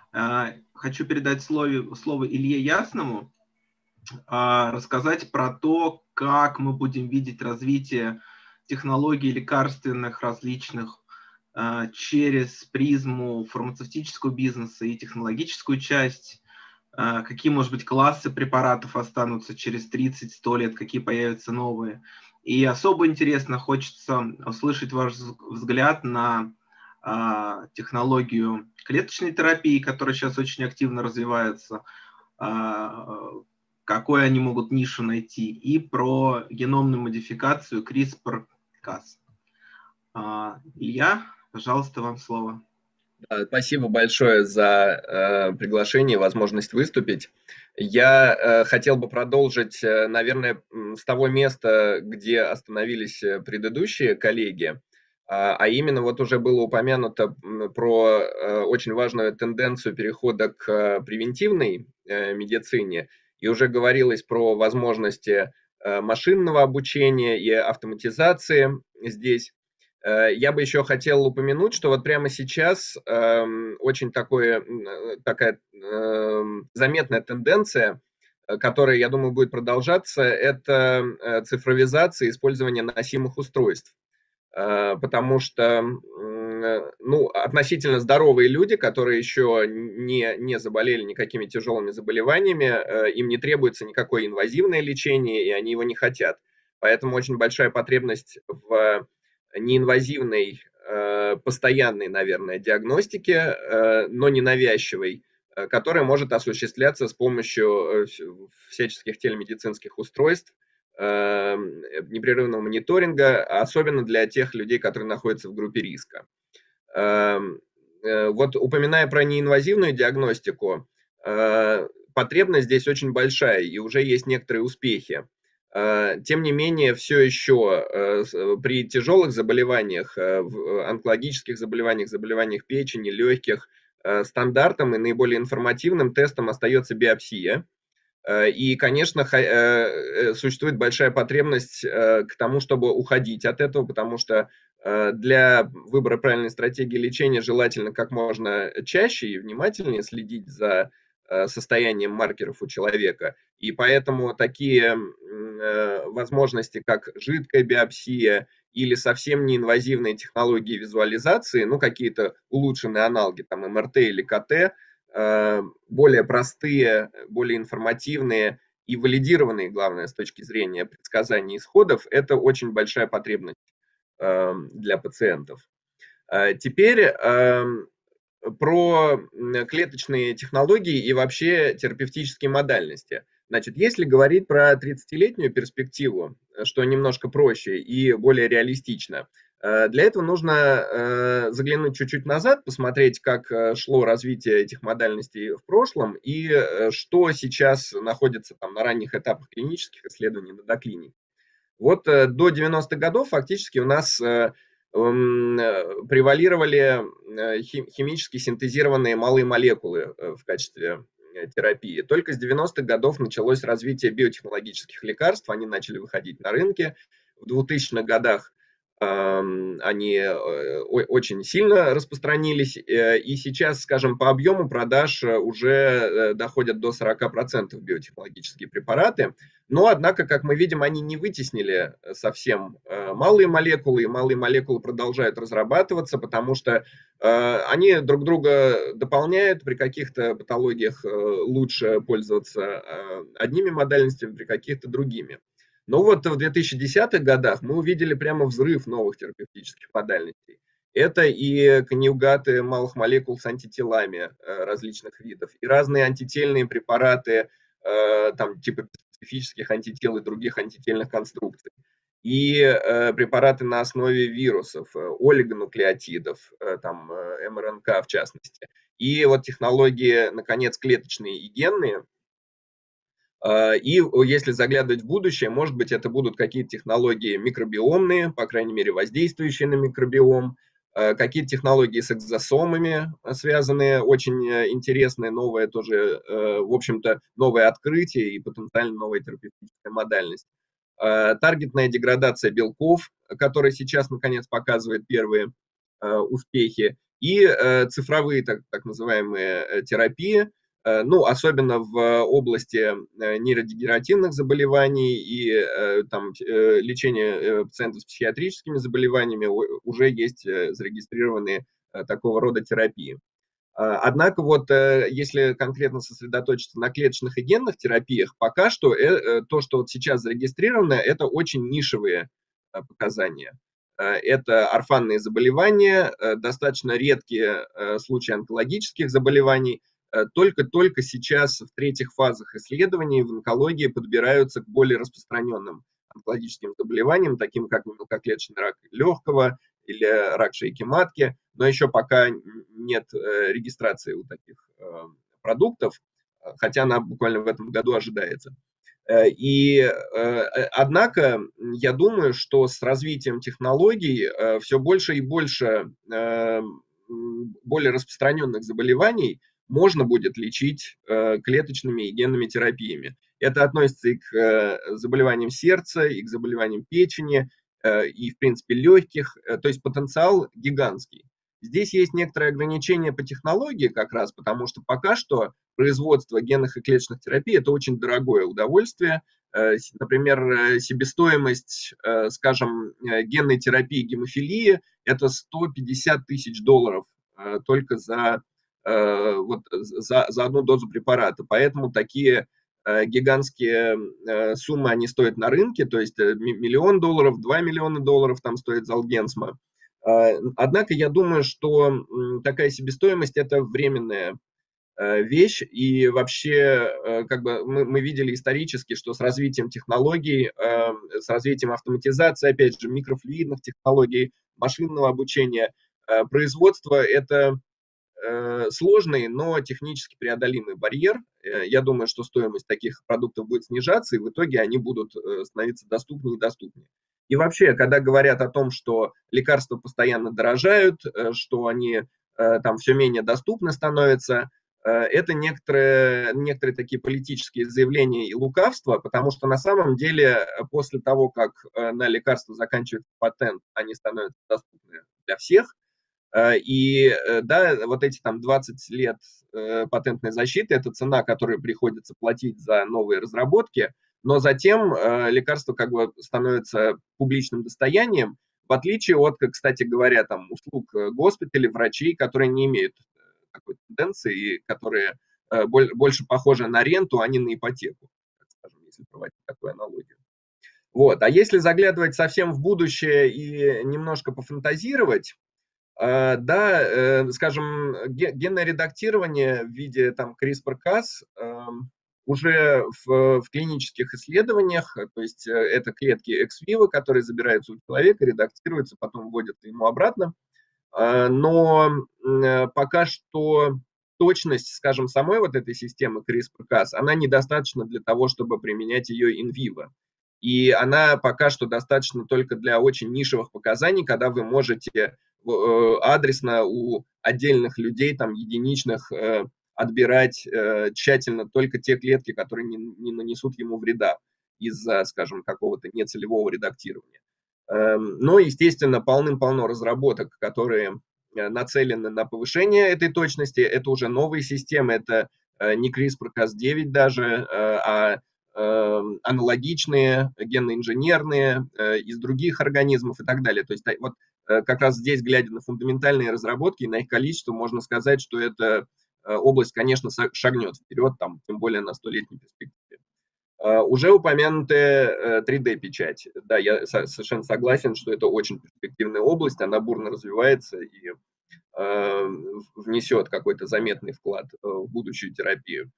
Хочу передать слово Илье Ясному, рассказать про то, как мы будем видеть развитие технологий лекарственных различных через призму фармацевтического бизнеса и технологическую часть, какие, может быть, классы препаратов останутся через 30-100 лет, какие появятся новые. И особо интересно, хочется услышать ваш взгляд на технологию клеточной терапии, которая сейчас очень активно развивается, какой они могут нишу найти, и про геномную модификацию CRISPR-Cas. Илья, пожалуйста, вам слово. Спасибо большое за приглашение и возможность выступить. Я хотел бы продолжить, наверное, с того места, где остановились предыдущие коллеги, а именно вот уже было упомянуто про очень важную тенденцию перехода к превентивной медицине, и уже говорилось про возможности машинного обучения и автоматизации здесь. Я бы еще хотел упомянуть, что вот прямо сейчас очень такая заметная тенденция, которая, я думаю, будет продолжаться, это цифровизация использования носимых устройств. Потому что относительно здоровые люди, которые еще не заболели никакими тяжелыми заболеваниями, им не требуется никакое инвазивное лечение, и они его не хотят. Поэтому очень большая потребность в неинвазивной, постоянной, наверное, диагностике, но не навязчивой, которая может осуществляться с помощью всяческих телемедицинских устройств, непрерывного мониторинга, особенно для тех людей, которые находятся в группе риска. Вот упоминая про неинвазивную диагностику, потребность здесь очень большая, и уже есть некоторые успехи. Тем не менее, все еще при тяжелых заболеваниях, онкологических заболеваниях, заболеваниях печени, легких, стандартом и наиболее информативным тестом остается биопсия. И, конечно, существует большая потребность к тому, чтобы уходить от этого, потому что для выбора правильной стратегии лечения желательно как можно чаще и внимательнее следить за состоянием маркеров у человека. И поэтому такие возможности, как жидкая биопсия или совсем неинвазивные технологии визуализации, какие-то улучшенные аналоги, там МРТ или КТ, более простые, более информативные и валидированные, главное, с точки зрения предсказания исходов, это очень большая потребность для пациентов. Теперь про клеточные технологии и вообще терапевтические модальности. Значит, если говорить про 30-летнюю перспективу, что немножко проще и более реалистично, для этого нужно заглянуть чуть-чуть назад, посмотреть, как шло развитие этих модальностей в прошлом и что сейчас находится там на ранних этапах клинических исследований на доклинике. Вот до 90-х годов фактически у нас превалировали химически синтезированные малые молекулы в качестве терапии. Только с 90-х годов началось развитие биотехнологических лекарств, они начали выходить на рынки. В 2000-х годах они очень сильно распространились, и сейчас, скажем, по объему продаж уже доходят до 40% биотехнологические препараты, но, однако, как мы видим, они не вытеснили совсем малые молекулы, и малые молекулы продолжают разрабатываться, потому что они друг друга дополняют, при каких-то патологиях лучше пользоваться одними модальностями, при каких-то другими. Но вот в 2010-х годах мы увидели прямо взрыв новых терапевтических модальностей. Это и конъюгаты малых молекул с антителами различных видов, и разные антительные препараты, там, типа специфических антител и других антительных конструкций, и препараты на основе вирусов, олигонуклеотидов, там, МРНК в частности. И вот технологии, наконец, клеточные и генные. И если заглядывать в будущее, может быть, это будут какие-то технологии микробиомные, по крайней мере, воздействующие на микробиом, какие-то технологии с экзосомами связанные, очень интересные, новые тоже, в общем-то, новые открытия и потенциально новая терапевтическая модальность. Таргетная деградация белков, которая сейчас, наконец, показывает первые успехи, и цифровые так называемые терапии, особенно в области нейродегенеративных заболеваний и там, лечения пациентов с психиатрическими заболеваниями уже есть зарегистрированные такого рода терапии. Однако вот если конкретно сосредоточиться на клеточных и генных терапиях, пока что то, что вот сейчас зарегистрировано, это очень нишевые показания. Это орфанные заболевания, достаточно редкие случаи онкологических заболеваний. Только сейчас в третьих фазах исследований в онкологии подбираются к более распространенным онкологическим заболеваниям, таким как мелкоклеточный рак легкого или рак шейки матки, но еще пока нет регистрации у таких продуктов, хотя она буквально в этом году ожидается. Однако, я думаю, что с развитием технологий все больше и больше более распространенных заболеваний можно будет лечить клеточными и генными терапиями. Это относится и к заболеваниям сердца, и к заболеваниям печени, и, в принципе, легких. То есть потенциал гигантский. Здесь есть некоторые ограничения по технологии как раз, потому что пока что производство генных и клеточных терапий – это очень дорогое удовольствие. Например, себестоимость, скажем, генной терапии гемофилии – это $150 тысяч только за одну дозу препарата. Поэтому такие гигантские суммы они стоят на рынке, то есть $1 миллион, $2 миллиона там стоит Золгенсма. Однако я думаю, что такая себестоимость – это временная вещь, и вообще как бы мы видели исторически, что с развитием технологий, с развитием автоматизации, опять же, микрофлюидных технологий, машинного обучения, производство – это сложный, но технически преодолимый барьер. Я думаю, что стоимость таких продуктов будет снижаться, и в итоге они будут становиться доступнее и доступнее. И вообще, когда говорят о том, что лекарства постоянно дорожают, что они там все менее доступны становятся, это некоторые такие политические заявления и лукавства, потому что на самом деле после того, как на лекарства заканчивается патент, они становятся доступны для всех. И да, вот эти там 20 лет патентной защиты – это цена, которую приходится платить за новые разработки, но затем лекарство как бы становится публичным достоянием, в отличие от, кстати говоря, там, услуг госпиталей, врачей, которые не имеют такой тенденции, и которые больше похожи на ренту, а не на ипотеку, так скажем, если проводить такую аналогию. Вот. А если заглядывать совсем в будущее и немножко пофантазировать, да, скажем, генное редактирование в виде там CRISPR-Cas уже в клинических исследованиях, то есть это клетки ex vivo, которые забираются у человека, редактируются, потом вводятся ему обратно. Но пока что точность, скажем, самой вот этой системы CRISPR-Cas, она недостаточна для того, чтобы применять ее in vivo. И она пока что достаточно только для очень нишевых показаний, когда вы можете адресно у отдельных людей, там, единичных, отбирать тщательно только те клетки, которые не нанесут ему вреда из-за, скажем, какого-то нецелевого редактирования. Но, естественно, полным-полно разработок, которые нацелены на повышение этой точности. Это уже новые системы, это не CRISPR-Cas9 даже, а аналогичные, генно-инженерные, из других организмов и так далее. То есть вот как раз здесь, глядя на фундаментальные разработки и на их количество, можно сказать, что эта область, конечно, шагнет вперед, там, тем более на 100-летней перспективе. Уже упомянутая 3D-печать. Да, я совершенно согласен, что это очень перспективная область, она бурно развивается и внесет какой-то заметный вклад в будущую терапию.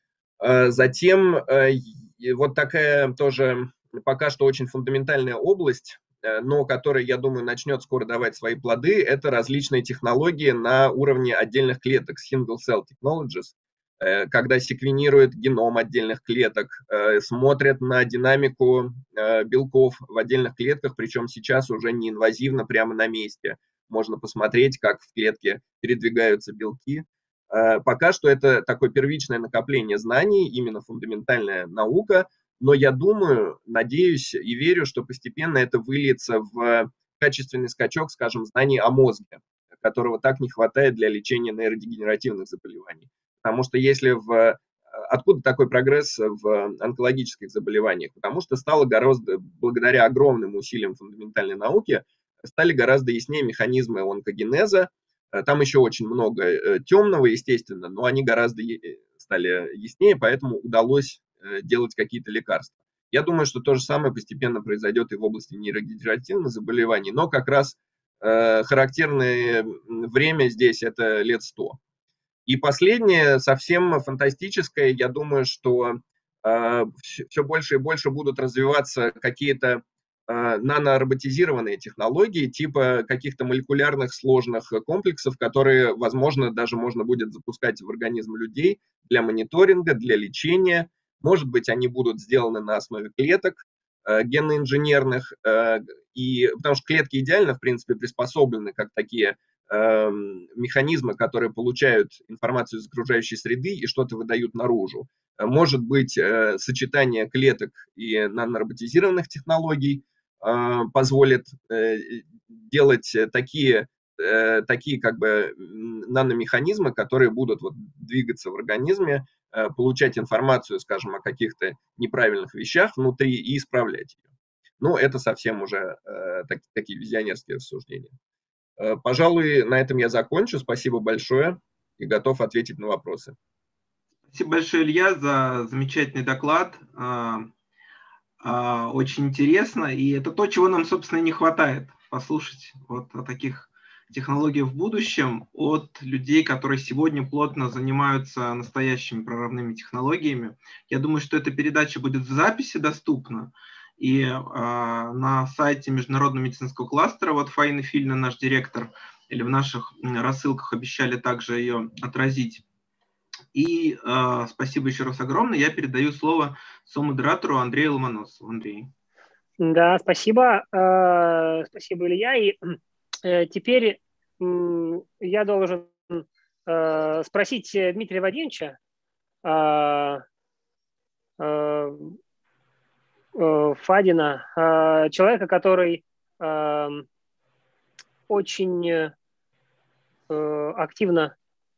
Затем вот такая тоже пока что очень фундаментальная область, но которая, я думаю, начнет скоро давать свои плоды, это различные технологии на уровне отдельных клеток, single cell technologies, когда секвенируют геном отдельных клеток, смотрят на динамику белков в отдельных клетках, причем сейчас уже не инвазивно, прямо на месте. Можно посмотреть, как в клетке передвигаются белки. Пока что это такое первичное накопление знаний, именно фундаментальная наука, но я думаю, надеюсь и верю, что постепенно это выльется в качественный скачок, скажем, знаний о мозге, которого так не хватает для лечения нейродегенеративных заболеваний. Потому что если откуда такой прогресс в онкологических заболеваниях? Потому что стало гораздо, благодаря огромным усилиям фундаментальной науки, стали гораздо яснее механизмы онкогенеза, Там еще очень много темного, естественно, но они гораздо стали яснее, поэтому удалось делать какие-то лекарства. Я думаю, что то же самое постепенно произойдет и в области нейродегенеративных заболеваний, но как раз характерное время здесь – это лет 100. И последнее, совсем фантастическое, я думаю, что все больше и больше будут развиваться какие-то нанороботизированные технологии, типа каких-то молекулярных сложных комплексов, которые, возможно, даже можно будет запускать в организм людей для мониторинга, для лечения. Может быть, они будут сделаны на основе клеток генно-инженерных, потому что клетки идеально, в принципе, приспособлены как такие механизмы, которые получают информацию из окружающей среды и что-то выдают наружу. Может быть, сочетание клеток и нанороботизированных технологий позволит делать такие как бы наномеханизмы, которые будут вот двигаться в организме, получать информацию, скажем, о каких-то неправильных вещах внутри и исправлять ее. Ну, это совсем уже такие визионерские рассуждения. Пожалуй, на этом я закончу. Спасибо большое и готов ответить на вопросы. Спасибо большое, Илья, за замечательный доклад. Очень интересно. И это то, чего нам, собственно, и не хватает. Послушать вот о таких технологиях в будущем от людей, которые сегодня плотно занимаются настоящими прорывными технологиями. Я думаю, что эта передача будет в записи доступна. И на сайте Международного медицинского кластера, вот Фаина Фильна, наш директор, или в наших рассылках обещали также ее отразить. И спасибо еще раз огромное. Я передаю слово со-модератору Андрею Ломоносову. Андрей. Да, спасибо. Спасибо, Илья. И теперь я должен спросить Дмитрия Вадимовича, Фадина, человека, который очень активно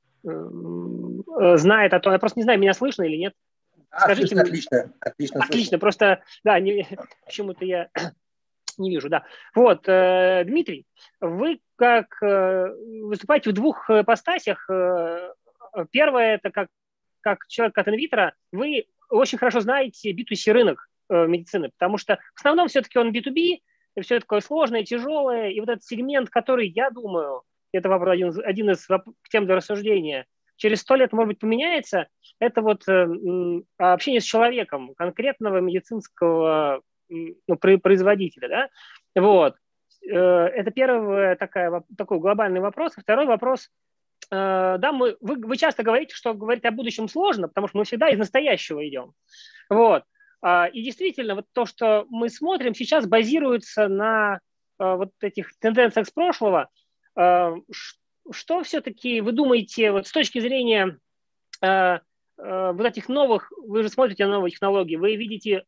знает о том, я просто не знаю, меня слышно или нет. Скажите, отлично. Отлично, просто, да, почему-то я не вижу, да. Вот, Дмитрий, вы как выступаете в двух ипостасях. Первое, это как человек от инвитро, вы очень хорошо знаете B2C рынок медицины, потому что в основном все-таки он B2B, все такое сложное, тяжелое, и вот этот сегмент, который, я думаю, это вопрос, один из тем для рассуждения, через 100 лет, может быть, поменяется, это вот общение с человеком, конкретного медицинского производителя, да, вот. Это первый такой глобальный вопрос. Второй вопрос, да, вы часто говорите, что говорить о будущем сложно, потому что мы всегда из настоящего идем, вот. И действительно, вот то, что мы смотрим, сейчас базируется на вот этих тенденциях с прошлого. Что все-таки вы думаете вот с точки зрения вот этих новых, вы же смотрите на новые технологии, вы видите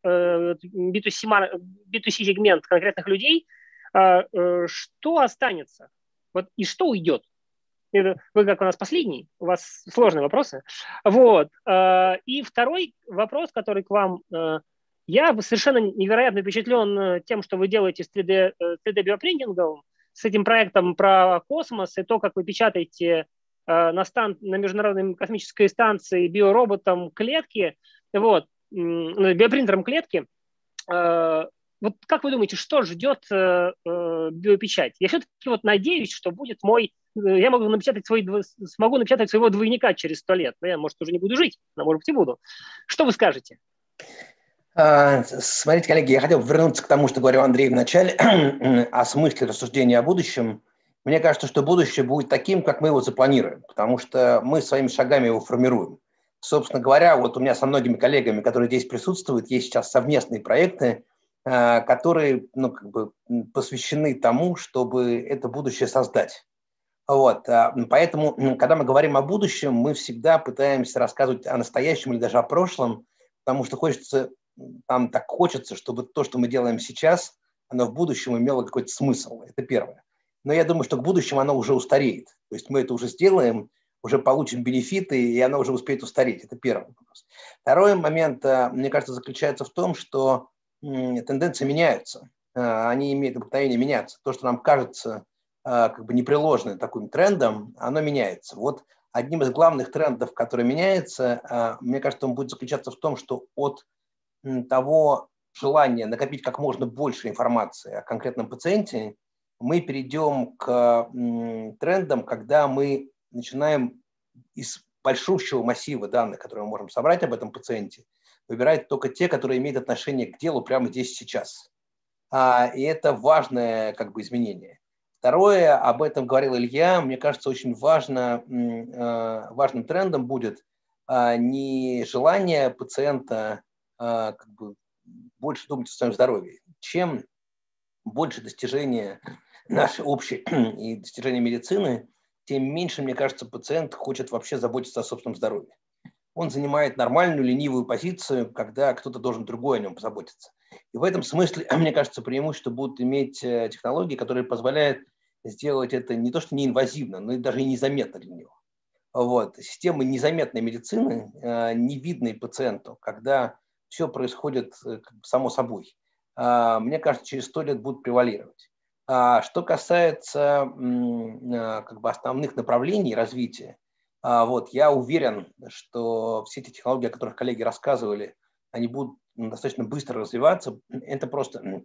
B2C сегмент конкретных людей, что останется вот, и что уйдет? Вы как у нас последний, у вас сложные вопросы. Вот. И второй вопрос, который к вам. Я совершенно невероятно впечатлен тем, что вы делаете с 3D-биопринтингом, с этим проектом про космос и то, как вы печатаете на Международной космической станции биороботом клетки, вот, биопринтером клетки. Вот как вы думаете, что ждет биопечать? Я все-таки вот надеюсь, что будет я смогу напечатать своего двойника через 100 лет. Но я, может, уже не буду жить, но, может быть, и буду. Что вы скажете? Смотрите, коллеги, я хотел вернуться к тому, что говорил Андрей в начале, о смысле рассуждения о будущем. Мне кажется, что будущее будет таким, как мы его запланируем, потому что мы своими шагами его формируем. Собственно говоря, вот у меня со многими коллегами, которые здесь присутствуют, есть сейчас совместные проекты, которые посвящены тому, чтобы это будущее создать. Вот. Поэтому, когда мы говорим о будущем, мы всегда пытаемся рассказывать о настоящем или даже о прошлом, потому что нам так хочется, чтобы то, что мы делаем сейчас, оно в будущем имело какой-то смысл. Это первое. Но я думаю, что к будущему оно уже устареет. То есть мы это уже сделаем, уже получим бенефиты, и оно уже успеет устареть. Это первый вопрос. Второй момент, мне кажется, заключается в том, что тенденции меняются. Они имеют обыкновение меняться. То, что нам кажется как бы непреложное таким трендом, оно меняется. Вот одним из главных трендов, который меняется, мне кажется, он будет заключаться в том, что от того желания накопить как можно больше информации о конкретном пациенте, мы перейдем к трендам, когда мы начинаем из большущего массива данных, которые мы можем собрать об этом пациенте, выбирать только те, которые имеют отношение к делу прямо здесь и сейчас. И это важное как бы изменение. Второе, об этом говорил Илья, мне кажется, очень важным трендом будет не желание пациента как бы больше думать о своем здоровье. Чем больше достижения нашей общей и достижения медицины, тем меньше, мне кажется, пациент хочет вообще заботиться о собственном здоровье. Он занимает нормальную ленивую позицию, когда кто-то должен другой о нем позаботиться. И в этом смысле, мне кажется, преимущество будут иметь технологии, которые позволяют сделать это не то что неинвазивно, но и даже и незаметно для него. Вот. Системы незаметной медицины, не видной пациенту, когда все происходит само собой, мне кажется, через 100 лет будут превалировать. Что касается как бы основных направлений развития, вот, я уверен, что все эти технологии, о которых коллеги рассказывали, они будут достаточно быстро развиваться. Это просто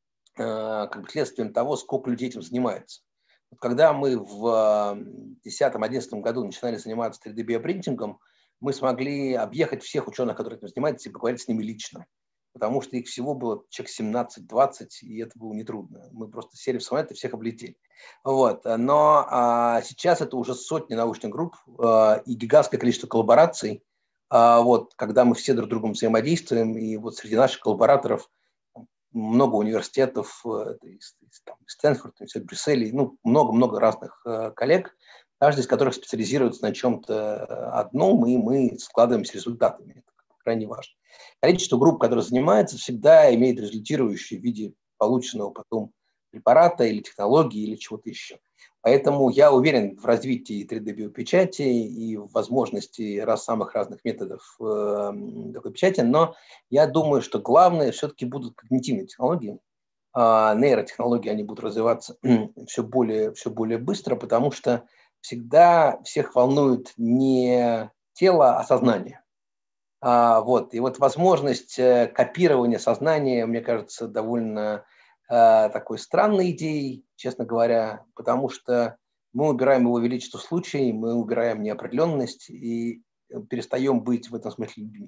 как бы следствием того, сколько людей этим занимается. Когда мы в 2010-2011 году начинали заниматься 3D-биопринтингом, мы смогли объехать всех ученых, которые этим занимаются, и поговорить с ними лично. Потому что их всего было человек 17-20, и это было нетрудно. Мы просто сели в самолет и всех облетели. Вот. Но сейчас это уже сотни научных групп и гигантское количество коллабораций, вот, когда мы все друг с другом взаимодействуем, и вот среди наших коллабораторов много университетов, из Стэнфорда, из Брюсселя, ну, много-много разных коллег, каждый из которых специализируется на чем-то одном, и мы складываемся результатами. Это крайне важно. Количество групп, которые занимаются, всегда имеет результирующие в виде полученного потом препарата или технологии или чего-то еще. Поэтому я уверен в развитии 3D-биопечати и в возможности самых разных методов такой печати, но я думаю, что главное все-таки будут когнитивные технологии. Нейротехнологии, они будут развиваться все более быстро, потому что всегда всех волнует не тело, а сознание. Вот. И вот возможность копирования сознания, мне кажется, довольно такой странной идеей, честно говоря, потому что мы убираем его величество случай, мы убираем неопределенность и перестаем быть в этом смысле людьми.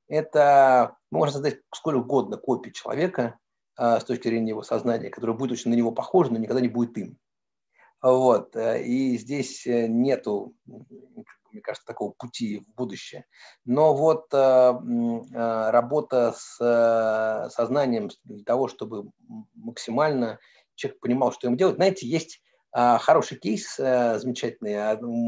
Это можно создать сколько угодно копий человека с точки зрения его сознания, которое будет очень на него похоже, но никогда не будет им. Вот. И здесь нету, мне кажется, такого пути в будущее. Но вот работа с сознанием для того, чтобы максимально человек понимал, что ему делать. Знаете, есть хороший кейс, замечательный.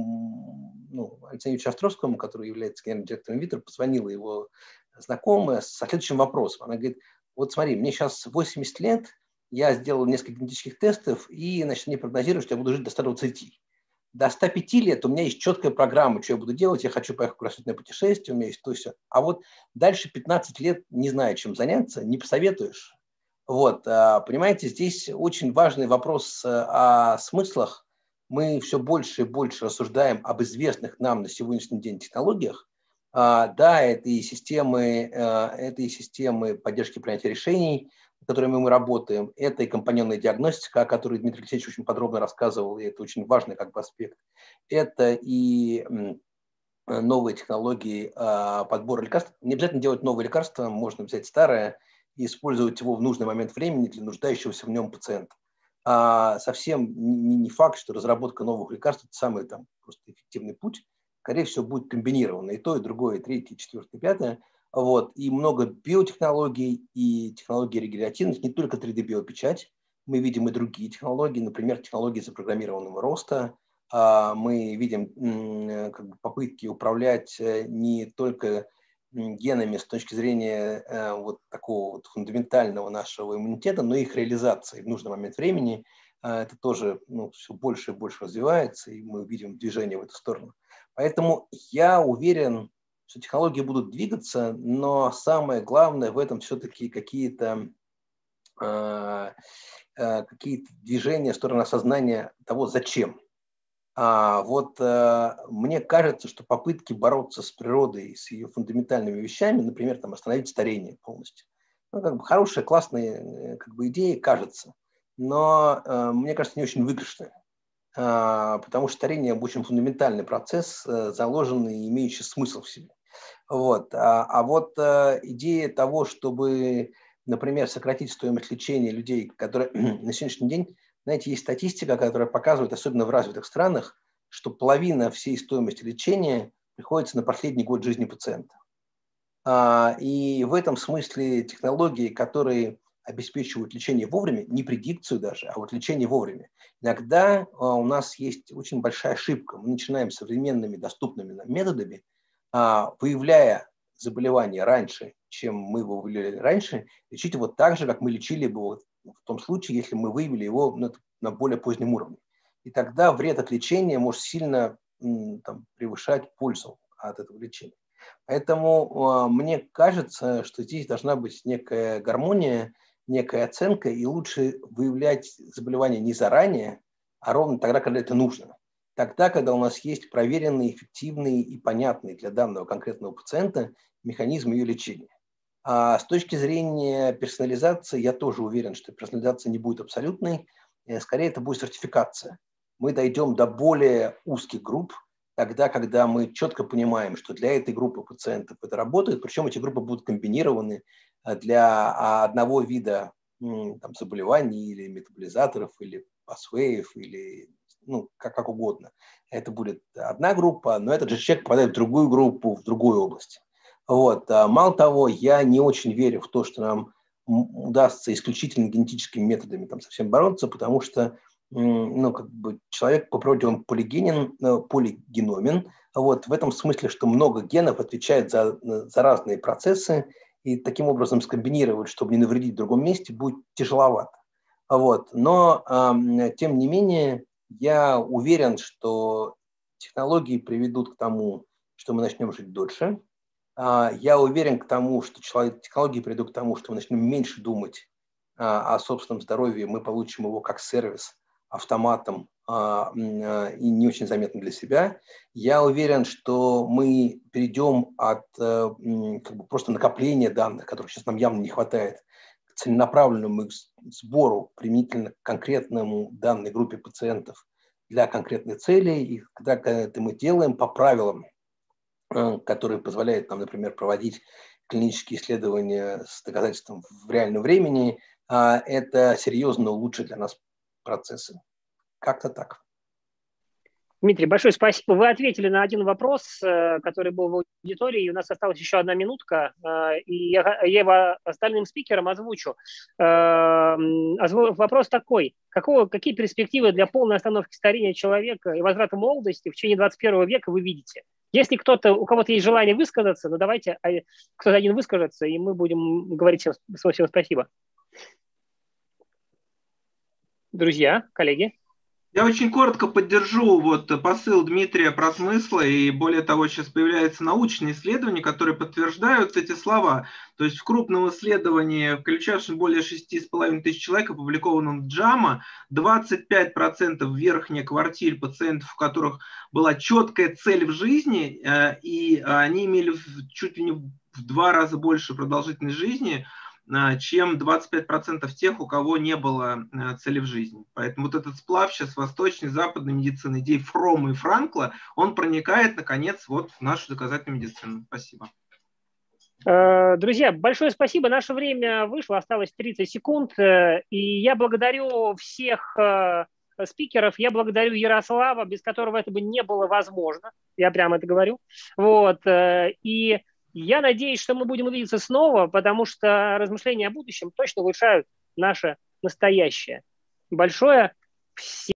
Александру Островскому, который является генеральным директором Витер, позвонила его знакомая со следующим вопросом. Она говорит, вот смотри, мне сейчас 80 лет, я сделал несколько генетических тестов, и, значит, они прогнозируют, что я буду жить до 120. До 105 лет у меня есть четкая программа, что я буду делать. Я хочу поехать в кругосветное путешествие, у меня есть то и все. А вот дальше 15 лет не знаю, чем заняться, не посоветуешь. Вот, понимаете, здесь очень важный вопрос о смыслах. Мы все больше и больше рассуждаем об известных нам на сегодняшний день технологиях. Да, это и системы поддержки принятия решений, с которыми мы работаем. Это и компаньонная диагностика, о которой Дмитрий Алексеевич очень подробно рассказывал, и это очень важный как бы аспект. Это и новые технологии подбора лекарств. Не обязательно делать новые лекарства, можно взять старое и использовать его в нужный момент времени для нуждающегося в нем пациента. Совсем не факт, что разработка новых лекарств – это самый там, просто эффективный путь. Скорее всего, будет комбинировано и то, и другое, и третье, и четвертое, и пятое. Вот. И много биотехнологий и технологий регенеративных, не только 3D-биопечать. Мы видим и другие технологии, например, технологии запрограммированного роста. Мы видим как бы попытки управлять не только генами с точки зрения вот такого вот фундаментального нашего иммунитета, но и их реализации в нужный момент времени. Это тоже все больше и больше развивается, и мы видим движение в эту сторону. Поэтому я уверен, что технологии будут двигаться, но самое главное в этом все-таки какие-то какие-то движения в сторону осознания того, зачем. Мне кажется, что попытки бороться с природой, с ее фундаментальными вещами, например, остановить старение полностью, хорошая, классная идея, кажется, но мне кажется, не очень выигрышная, потому что старение очень фундаментальный процесс, заложенный и имеющий смысл в себе. Идея того, чтобы, например, сократить стоимость лечения людей, которые на сегодняшний день, знаете, есть статистика, которая показывает, особенно в развитых странах, что половина всей стоимости лечения приходится на последний год жизни пациента. И в этом смысле технологии, которые обеспечивают лечение вовремя, не предикцию даже, а лечение вовремя. Иногда у нас есть очень большая ошибка. Мы начинаем современными доступными нам методами, выявляя заболевание раньше, чем мы его выявляли раньше, лечить его так же, как мы лечили бы в том случае, если мы выявили его на более позднем уровне. И тогда вред от лечения может сильно превышать пользу от этого лечения. Поэтому мне кажется, что здесь должна быть некая гармония, некая оценка, и лучше выявлять заболевание не заранее, а ровно тогда, когда это нужно. Тогда, когда у нас есть проверенный, эффективный и понятный для данного конкретного пациента механизм ее лечения. А с точки зрения персонализации, я тоже уверен, что персонализация не будет абсолютной, скорее это будет стратификация. Мы дойдем до более узких групп, тогда, когда мы четко понимаем, что для этой группы пациентов это работает, причем эти группы будут комбинированы для одного вида заболеваний или метаболизаторов, или пасвеев, или как угодно. Это будет одна группа, но этот же человек попадает в другую группу, в другой области. Мало того, я не очень верю в то, что нам удастся исключительно генетическими методами совсем бороться, потому что человек по природе он полигеномен. В этом смысле, что много генов отвечает за разные процессы, и таким образом скомбинировать, чтобы не навредить в другом месте, будет тяжеловато. Но, тем не менее, я уверен, что технологии приведут к тому, что мы начнем жить дольше. Я уверен к тому, что технологии приведут к тому, что мы начнем меньше думать о собственном здоровье, мы получим его как сервис автоматом и не очень заметно для себя. Я уверен, что мы перейдем от просто накопления данных, которых сейчас нам явно не хватает, к целенаправленному их сбору применительно к конкретному данной группе пациентов для конкретной цели. И когда это мы делаем по правилам, которые позволяют нам, например, проводить клинические исследования с доказательством в реальном времени, это серьезно улучшит для нас процессы. Как-то так. Дмитрий, большое спасибо. Вы ответили на один вопрос, который был в аудитории, и у нас осталась еще одна минутка, и я его остальным спикерам озвучу. Вопрос такой. Какие перспективы для полной остановки старения человека и возврата молодости в течение 21 века вы видите? Если у кого-то есть желание высказаться, давайте кто-то один выскажется, и мы будем говорить всем спасибо. Друзья, коллеги. Я очень коротко поддержу посыл Дмитрия про смыслы, и более того, сейчас появляются научные исследования, которые подтверждают эти слова. То есть в крупном исследовании, включавшем более 6,5 тысяч человек, опубликованном в JAMA, 25% верхняя квартиль пациентов, у которых была четкая цель в жизни, и они имели чуть ли не в 2 раза больше продолжительность жизни, чем 25% тех, у кого не было цели в жизни. Поэтому этот сплав сейчас восточной, западной медицины, идей Фромма и Франкла, он проникает, наконец, в нашу доказательную медицину. Спасибо. Друзья, большое спасибо. Наше время вышло, осталось 30 секунд. И я благодарю всех спикеров, я благодарю Ярослава, без которого это бы не было возможно. Я прямо это говорю. И я надеюсь, что мы будем увидеться снова, потому что размышления о будущем точно улучшают наше настоящее. Большое всем.